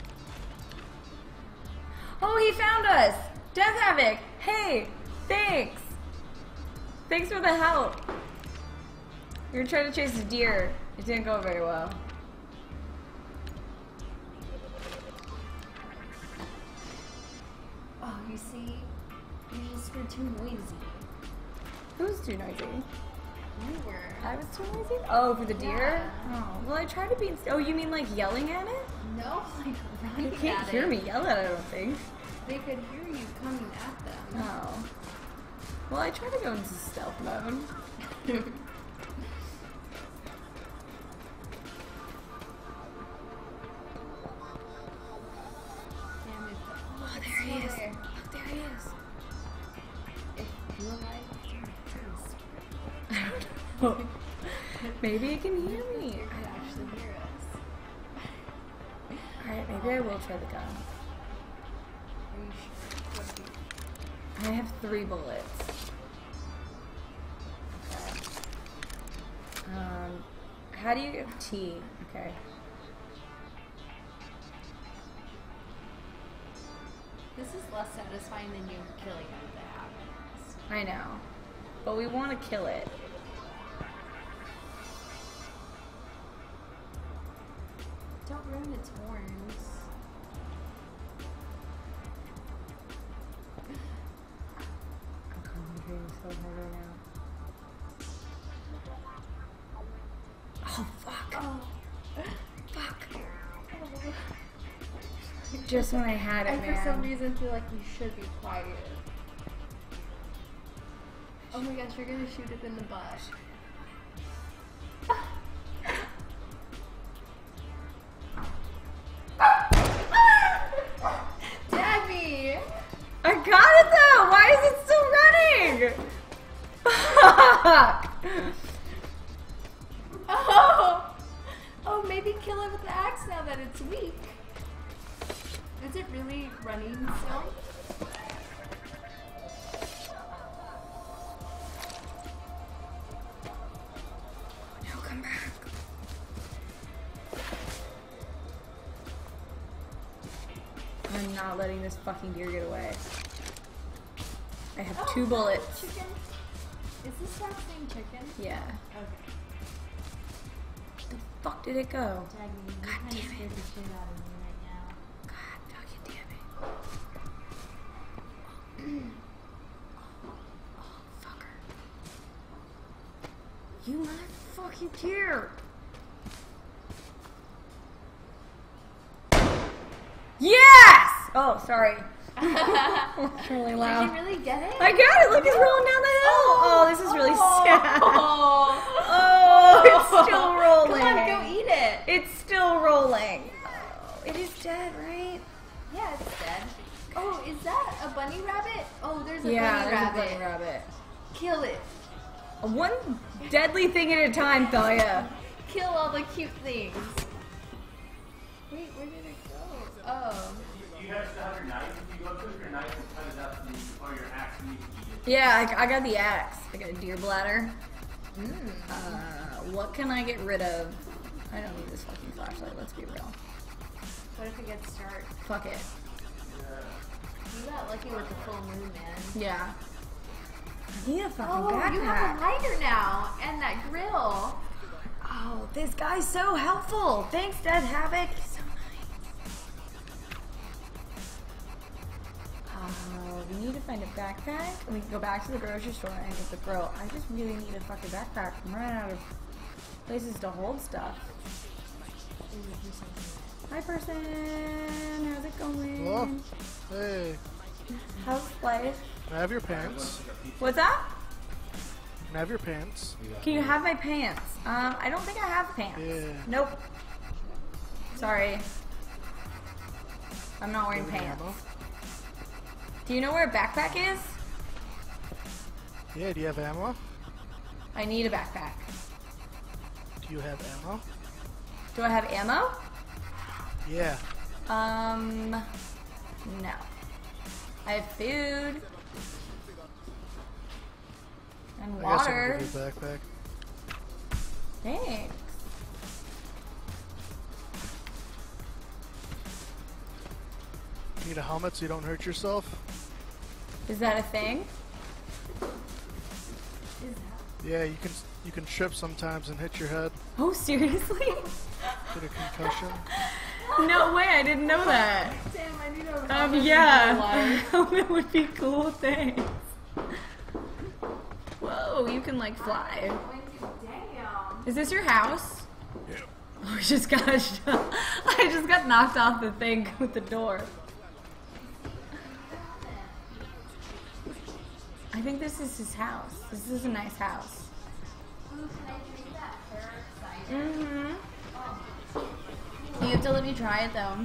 Oh, he found us! Death Havoc! Hey! Thanks! Thanks for the help. We were trying to chase a deer. It didn't go very well. Oh, you see? You just were too noisy. Who's too noisy? You were. I was too noisy? Oh, for the deer? Yeah. Oh, well I tried to be... Oh, you mean like yelling at it? No, like You running can't at hear it. me yell at it, I don't think. They could hear you coming at them. Oh. Well, I tried to go into stealth mode. Damn it. Oh, there he is. Look, there he is. If you're alive, you're I don't know. Maybe it can hear me. It could actually hear us. Alright, maybe I will try the gun. Are you sure? What do you- I have 3 bullets. Okay. How do you get T? Okay. This is less satisfying than you killing it that happens. I know. But we want to kill it. Don't ruin its horns. I'm concentrating so hard right now. Oh, fuck. Oh. Fuck. Just when I had it, I man. for some reason feel like you should be quiet. Oh my gosh, you're gonna shoot it in the butt. Dagny! I got it though! Why is it still running? Fuck! Oh! Oh, maybe kill it with the axe now that it's weak. Is it really running still? No, come back. I'm not letting this fucking deer get away. I have 2 bullets. Chicken. Is this that same chicken? Yeah. Okay. The fuck did it go? Dagny, you God kind of damn it. scared the shit out of me right now. God fucking damn it. Oh, fucker. You motherfucking deer. Yes! Oh, sorry. It's really Did loud. you really get it? I got it. Look, it's rolling down the hill. Oh, this is really sad. Oh, Oh, it's still rolling. Come on, go eat it. It's still rolling. Oh, it is dead, right? Yeah, it's dead. Oh, is that a bunny rabbit? Oh, there's a Yeah, bunny there's rabbit. a bunny rabbit. Kill it. One deadly thing at a time, Thalia. Kill all the cute things. Wait, where did it go? Oh. You guys still have your knife. If you go through your knife and cut it up, or your axe, you can eat it. Yeah, I got the axe. I got a deer bladder. What can I get rid of? I don't need this fucking flashlight, let's be real. What if it gets dark? Fuck it. You got lucky with the full moon, man. Yeah. I need a fucking Oh, backpack. you have a lighter now and that grill. Oh, this guy's so helpful. Thanks, Dead Havoc. He's so nice. We need to find a backpack, and we can go back to the grocery store and get the grill. I just really need a fucking backpack. I'm running out of places to hold stuff. Hi, person. How's it going? Hello? Hey, How's life? can I have your pants? What's that? Can I have your pants? Can you have my pants? I don't think I have pants. Yeah. Nope. Sorry. I'm not wearing Do you have pants. ammo? Do you know where a backpack is? Yeah, do you have ammo? I need a backpack. Do you have ammo? Do I have ammo? Yeah. No. I have food. And I guess I water. can give you a backpack. Thanks. Need a helmet so you don't hurt yourself? Is that a thing? Yeah, you can trip sometimes and hit your head. Oh, seriously? Get a concussion. No way, I didn't know that. Damn, I need a Yeah. Helmet would be cool, thanks. Whoa, you can like fly. Damn. Is this your house? Yeah. Oh, I just got I just got knocked off the thing with the door. I think this is his house. This is a nice house. Ooh, can I drink that pear cider? Mm-hmm. You have to let me try it though.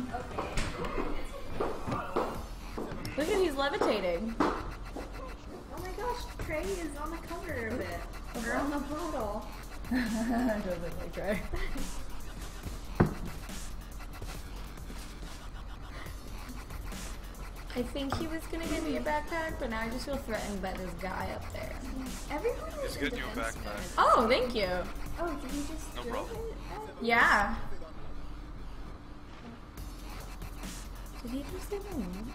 Look at he's levitating. Oh my gosh, Trey is on the cover of it. Or on the bottle. Doesn't like try. I think he was gonna give me a backpack, but now I just feel threatened by this guy up there. Everyone He's is getting you a backpack. Oh, thank you. Oh, did he just No do problem. it? Yeah. Did he just say my name?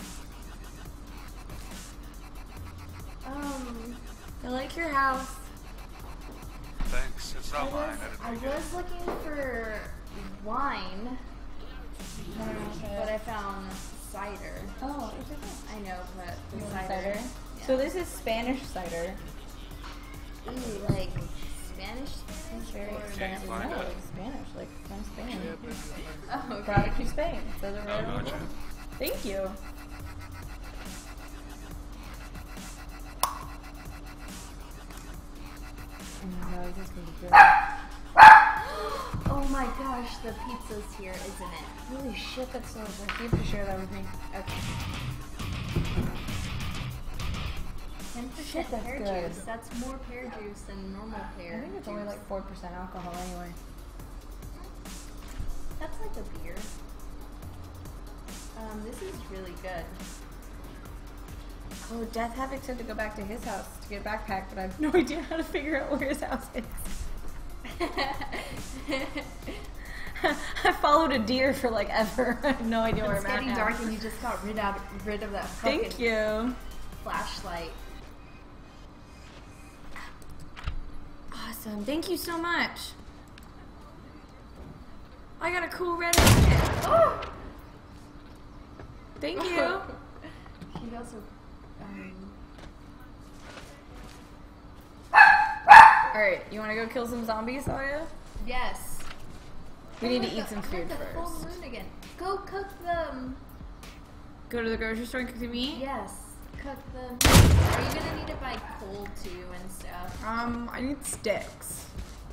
I like your house. Thanks. It's not mine. I I didn't make it. was looking for wine, but I found cider. Oh, it's okay. I know, but the You want cider. cider? Yeah. So this is Spanish cider. Ooh, like Spanish. It's very or- expensive. find No, it? it's Spanish, like from Spain. Oh, okay. Product from Spain. Says it Oh, right on the gotcha. bottom. Thank you. Oh my gosh, the pizza's here, isn't it? Holy shit, that's so good. You have to share that with me. Okay. 10% Shit, that's pear good. juice. That's more pear juice than normal pear. I think it's only juice. like 4% alcohol anyway. That's like a beer. This is really good. Oh, Death Havoc said to go back to his house to get a backpack, but I have no idea how to figure out where his house is. I followed a deer for like ever. I have no idea where It's I'm at getting now. dark and you just got rid of that fucking Thank you. flashlight. Awesome. Thank you so much. I got a cool red outfit. Oh! Thank you. You also, Alright, you want to go kill some zombies, Aya? yes. We need to Look eat at some the- food look at the full first. moon again. Go cook them. Go to the grocery store and cook the meat? Yes. Cook them. Are you gonna need it by cold too and stuff? I need sticks.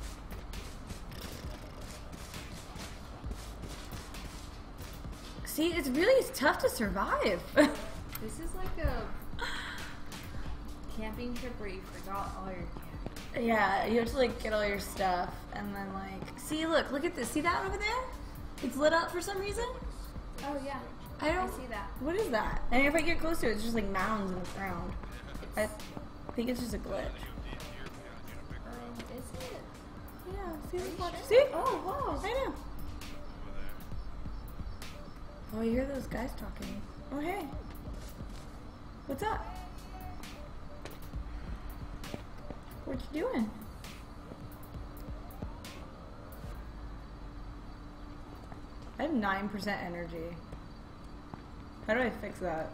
See, it's tough to survive. This is like a camping trip where you forgot all your camp. Yeah, you have to like get all your stuff and then like see look at this. See that over there? It's lit up for some reason? Oh yeah. I don't see that. What is that? And if I get closer it's just like mounds in the ground. I think it's just a glitch. Is it? Yeah, see this watch. sure? See? Oh wow. I know. Oh, you hear those guys talking. Oh hey. What's up? What you doing? I have 9% energy. How do I fix that?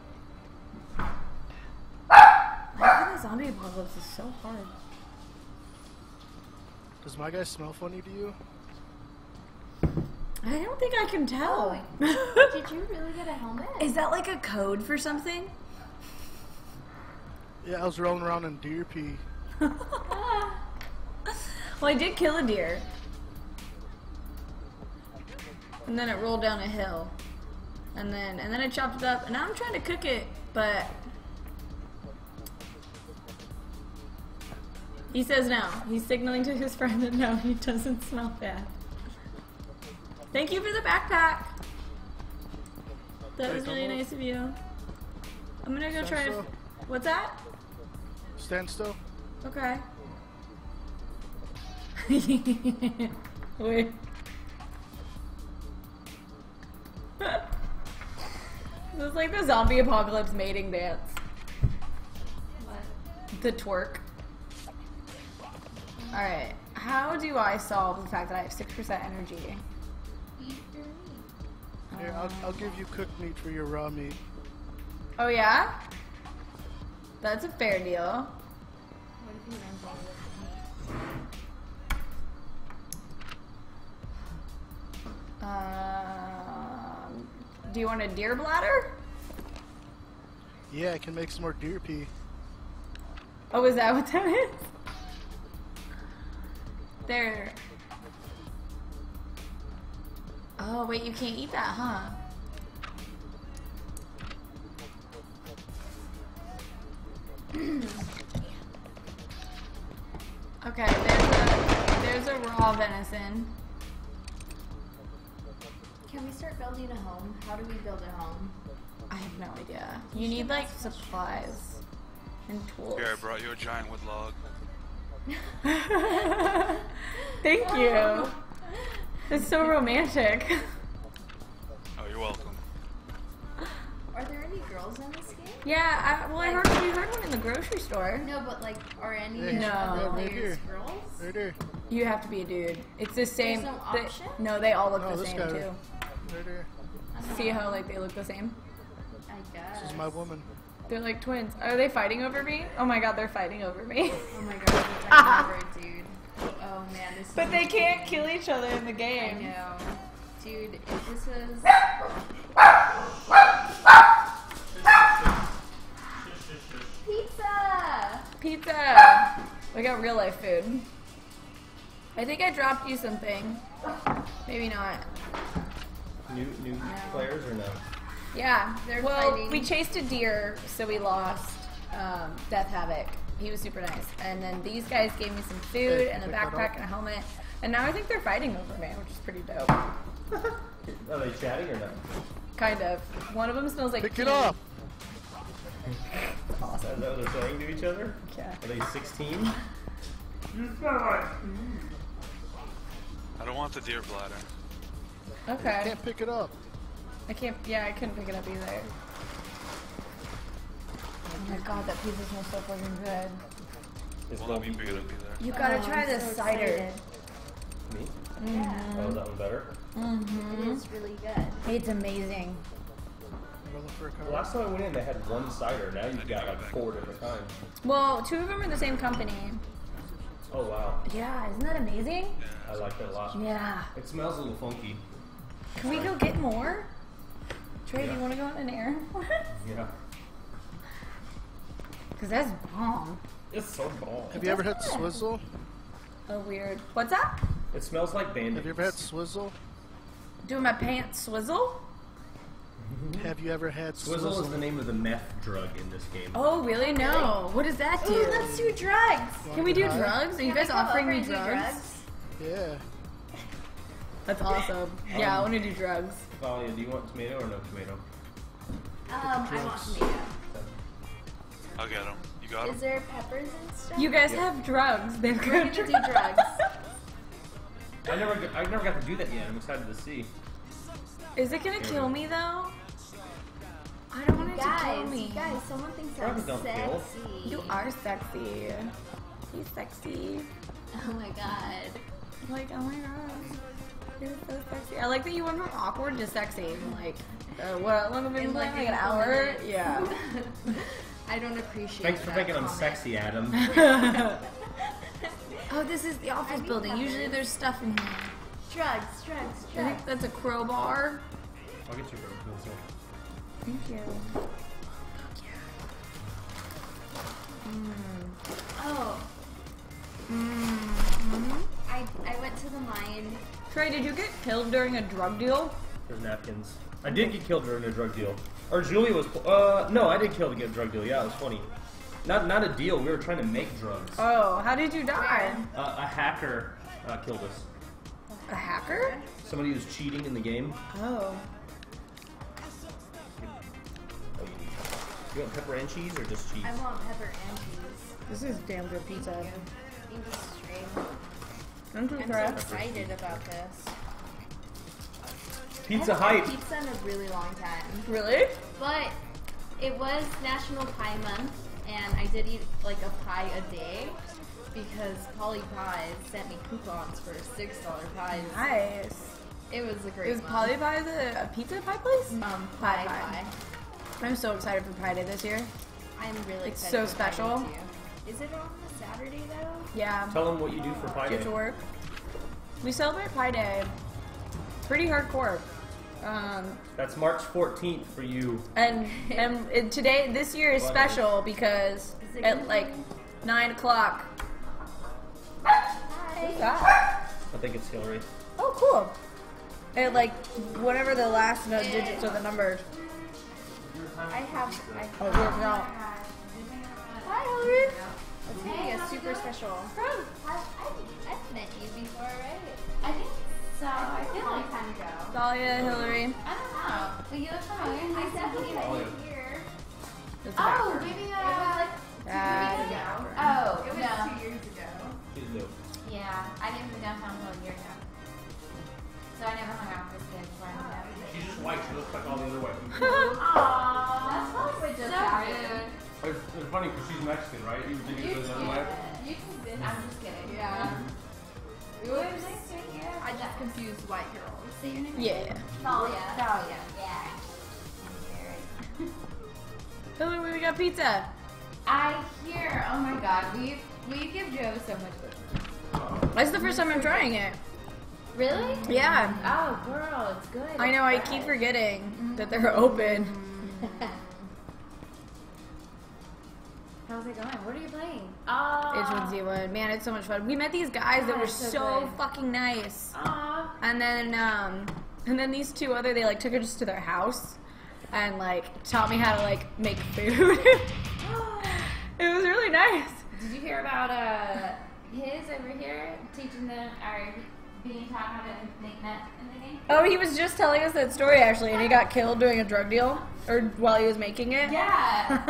I think the zombie apocalypse is so hard. Does my guy smell funny to you? I don't think I can tell. Did you really get a helmet? Is that like a code for something? Yeah, I was rolling around in deer pee. Well, I did kill a deer. And then it rolled down a hill. And then I chopped it up and now I'm trying to cook it, but he says no. He's signaling to his friend that no, he doesn't smell bad. Thank you for the backpack. That was really nice of you. I'm gonna go try to... Stand What's that? Stand still. Okay. Wait. This is like the zombie apocalypse mating dance. What? The twerk. Alright. How do I solve the fact that I have 6% energy? Eat your meat. Here, I'll give you cooked meat for your raw meat. Oh yeah? That's a fair deal. What if you runs all with Do you want a deer bladder? Yeah, I can make some more deer pee. Oh, is that what that is? There. Oh, wait, you can't eat that, huh? Okay, There's a raw venison. Can we start building a home? How do we build a home? I have no idea. You need like supplies and tools. Here, I brought you a giant wood log. Thank you. It's so romantic. Oh, you're welcome. Are there any girls in this game? Yeah, we heard one in the grocery store. No, but like, are any Hey, of No. the right players here. girls? Right there. You have to be a dude. It's the same. no they- option? no, they all look No, the this same guy- too. Right there. See how like they look the same? I guess. This is my woman. They're like twins. Are they fighting over me? Oh my god, they're fighting over me. Oh my god, they're fighting over a dude. Oh man, this is But they can't kill each other in the I game. know. Dude, if this was... Pizza! Pizza! We got real life food. I think I dropped you something. Maybe not. New players or no? Yeah. They're well, fighting. we chased a deer, so we lost Death Havoc. He was super nice. And then these guys gave me some food Hey, and a pick that backpack up. and a helmet. And now I think they're fighting over me, which is pretty dope. Are they chatting or no? Kind of. One of them smells like Pick pee. it up. Is that what they're saying to each other? Yeah. Are they 16? I don't want the deer bladder. Okay. Can't pick it up. I can't. Yeah, I couldn't pick it up either. Oh my god, that pizza smells so fucking good. It's Well, let me pick it up either. You gotta Oh, try I'm this so cider. excited. Me? Yeah. Oh, is that one better? It is really good. It's amazing. Rolling for a car. Last time I went in, they had one cider. Now you've got like 4 different kinds. Well, 2 of them are the same company. Oh wow, Yeah, isn't that amazing? I like that a lot. Yeah. It smells a little funky. Can we go get more? Trey, do you want to go on an air? Yeah. Because that's bomb. It's so bomb. Have you ever had Swizzle? Oh, weird. What's that? It smells like Band-Aids. Have you ever had Swizzle? Doing my pants swizzle? Have you ever had Swizzle is the Swizzle? name of the meth drug in this game. Oh, really? No. What does that do? Ooh, let's do drugs! Can we do High? drugs? Are you Can we guys come offering over me and do drugs? Yeah. That's awesome. Yeah, I want to do drugs. Valia, do you want tomato or no tomato? I want tomato. I'll get them. You got Is them? there peppers and stuff? You guys have drugs. They've We're got gonna do drugs. I never got to do that yet. I'm excited to see. Is it gonna kill me though? I don't want it to kill me. Guys, someone thinks Drugs I'm don't kill. sexy. You are sexy. He's sexy. Oh my god. Like, oh my god. You're so sexy. I like that you went from awkward to sexy. in, Like, what? Long have we been In, playing? Like an a couple hour? minutes. Yeah. I don't appreciate Thanks for that thinking I'm comment. sexy, Adam. Oh, this is the office building. Usually there's stuff in here. Drugs. I think that's a crowbar. I'll get you a pencil. Thank you. Oh, I went to the mine. Trey, did you get killed during a drug deal? There's napkins. I did get killed during a drug deal. Or Julia was. No, I did kill to get a drug deal. Yeah, it was funny. Not a deal. We were trying to make drugs. Oh, how did you die? A hacker killed us. A hacker? Somebody who was cheating in the game. Oh. You want pepper and cheese or just cheese? I want pepper and cheese. This is damn good pizza. Thank you, String. I'm too I'm so fresh. excited about this. Pizza I haven't hype. had pizza in a really long time. Really? But it was National Pie Month, and I did eat like a pie a day because Polly Pies sent me coupons for $6 pies. Nice. It was a great Is month. Polly Pie a pizza pie place? Pie Pie. I'm so excited for Pie Day this year. I'm really It's excited. so for Pie Day special. too. Is it on a Saturday though? Yeah. Tell them what you do for Pie Get Day. to work. We celebrate Pie Day. Pretty hardcore. That's March 14th for you. And today, this year is special because at like 9 o'clock. Who's that? I think it's Hillary. Oh, cool. At like whatever the last digits of the numbers. I have. Oh, we're not. Hi, Hillary. It's me, a super special. met you before, right? I think so. I feel like time ago. Dahlia, Hillary. I don't know. But you look familiar. I definitely met you here. That's Oh, backwards. maybe that was like 2 That's years ago. backwards. Oh, It was no. 2 years ago. She's new. Yeah, I didn't move downtown until a year ago. So I never hung out with this kid before I moved out. She's just white. She looks like all the other white people. Aww, that's so Just cute. It's funny because she's Mexican, right? You think it was the other way? You convinced I'm just kidding. Yeah. Oops. I just confused white girls. Say your name? Yeah. Thalia. Thalia. Yeah. Hillary, we got pizza. I hear, oh my god, we give Joe so much food. That's the first time I'm trying it. Really? Yeah. Oh, girl, it's good. I know, I keep forgetting that they're open. How's it going? What are you playing? Oh. H1Z1. Man, it's so much fun. We met these guys that were so so good. fucking nice. Aw. And then these two other, they like took us to their house and like taught me how to like make food. It was really nice. Did you hear about his over here teaching them or being taught how to make meth in the game? Oh, he was just telling us that story actually, and he got killed doing a drug deal or while he was making it. Yeah.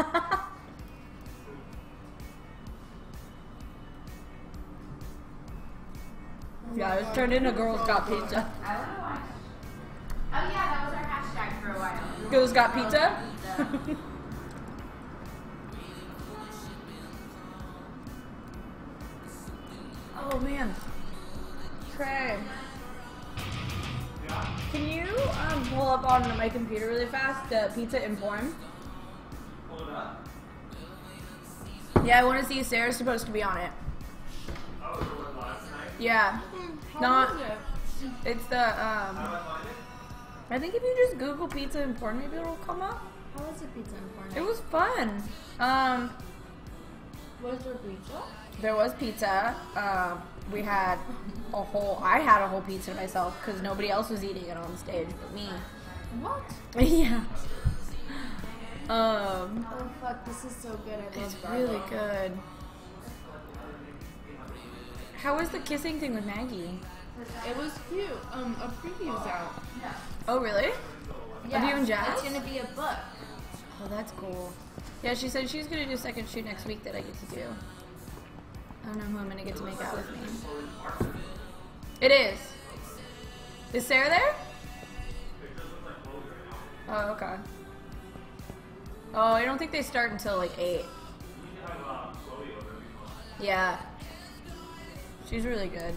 Yeah, it was turned into Girls Got Pizza. I don't know why. Oh yeah, that was our hashtag for a while. Girls Got Pizza? Oh man. Trey. Can you pull up on my computer really fast the Pizza Inform? Pull it up. Yeah, I want to see if Sarah's supposed to be on it. Oh, so we're live tonight? Yeah. Not. It's the How do I find it? I think if you just Google Pizza Inform, maybe it'll come up. How was the pizza important? It was fun. Was there pizza? There was pizza. We had I had a whole pizza myself because nobody else was eating it on stage but me. What? Yeah. Oh fuck, this is so good. I love It's garlic. really good. How was the kissing thing with Maggie? It was cute. A preview's out. Oh, really? Yeah, Of you and Jazz? It's gonna be a book. Oh, that's cool. Yeah, she said she's gonna do a second shoot next week that I get to do. I don't know who I'm gonna get to make out with me. It is. Is Sarah there? Oh, okay. Oh, I don't think they start until like 8. Yeah. She's really good.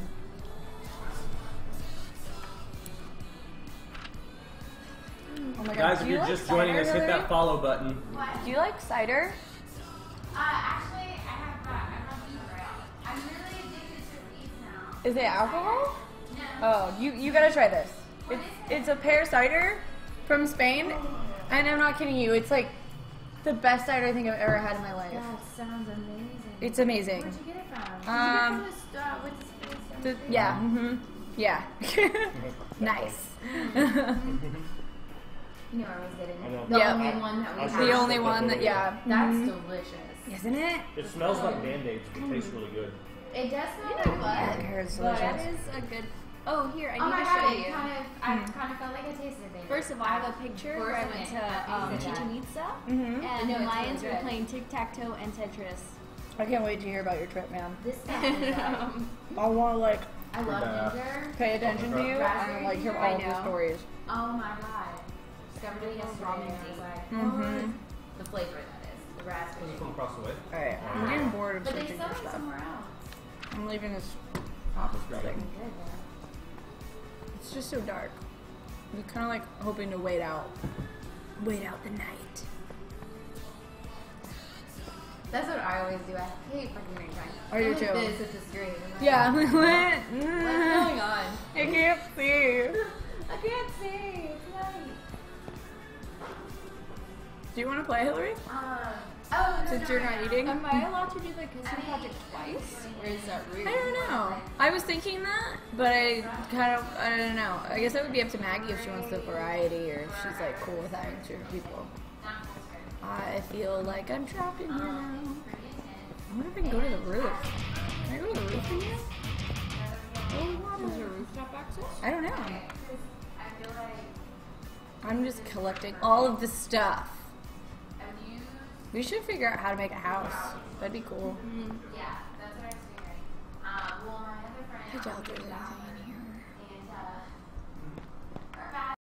Oh my god. Guys, do if you you're like just joining cider, us, hit Hillary? that follow button. Do you like cider? Actually, I'm not eating right. I'm really addicted to these now. Is it alcohol? No. Oh, you gotta try this. It's a pear cider from Spain, and I'm not kidding you. It's like the best cider I think I've ever had in my life. That sounds amazing. It's amazing. Where'd you get it from? Did you get it from the store? Yeah. Nice. You know where I was getting it. know. The Yeah. only one that we I'll have. The sure only it's one that, yeah. That's Mhm. delicious. Isn't it? It smells like Band-Aids, but it tastes really good. It does smell like I what? think hers is But- delicious. That is a good. Oh, here, I Oh need my to god, show it you. I kind of felt like I tasted it. First of all, I have a picture where I went to Chichen Itza, Mhm. and No, the it's Lions really were good. playing tic-tac-toe and Tetris. I can't wait to hear about your trip, man. This stuff is good. I want to like I love Yeah. ginger. pay attention to you and like hear all of the stories. Oh my god. Discovered it yesterday. and I was like, Mhm. the flavor that is. The raspberry. From across the way. All right, I'm getting bored of But they searching sell for it stuff. somewhere else. I'm leaving this office building. Good, yeah. It's just so dark. I'm kind of like hoping to wait out the night. That's what I always do. I hate fucking nighttime. I do Look at too. This at the screen. I'm like, Yeah. What's going on? I can't see. I can't see. It's night. Do you want to play, Hillary? Oh, no, Since no, you're no, not no. eating? Am I allowed to do the kissing project twice, or is that rude? I don't know. I was thinking that, but I don't know. I guess that would be up to Maggie if she wants the variety or if she's like cool with having certain people. I feel like I'm trapped in here now. I wonder if I can go to the roof. Can I go to the roof in here? water. Is there rooftop access? I don't know. I'm just collecting all of the stuff. We should figure out how to make a house. That'd be cool. I doubt there's anything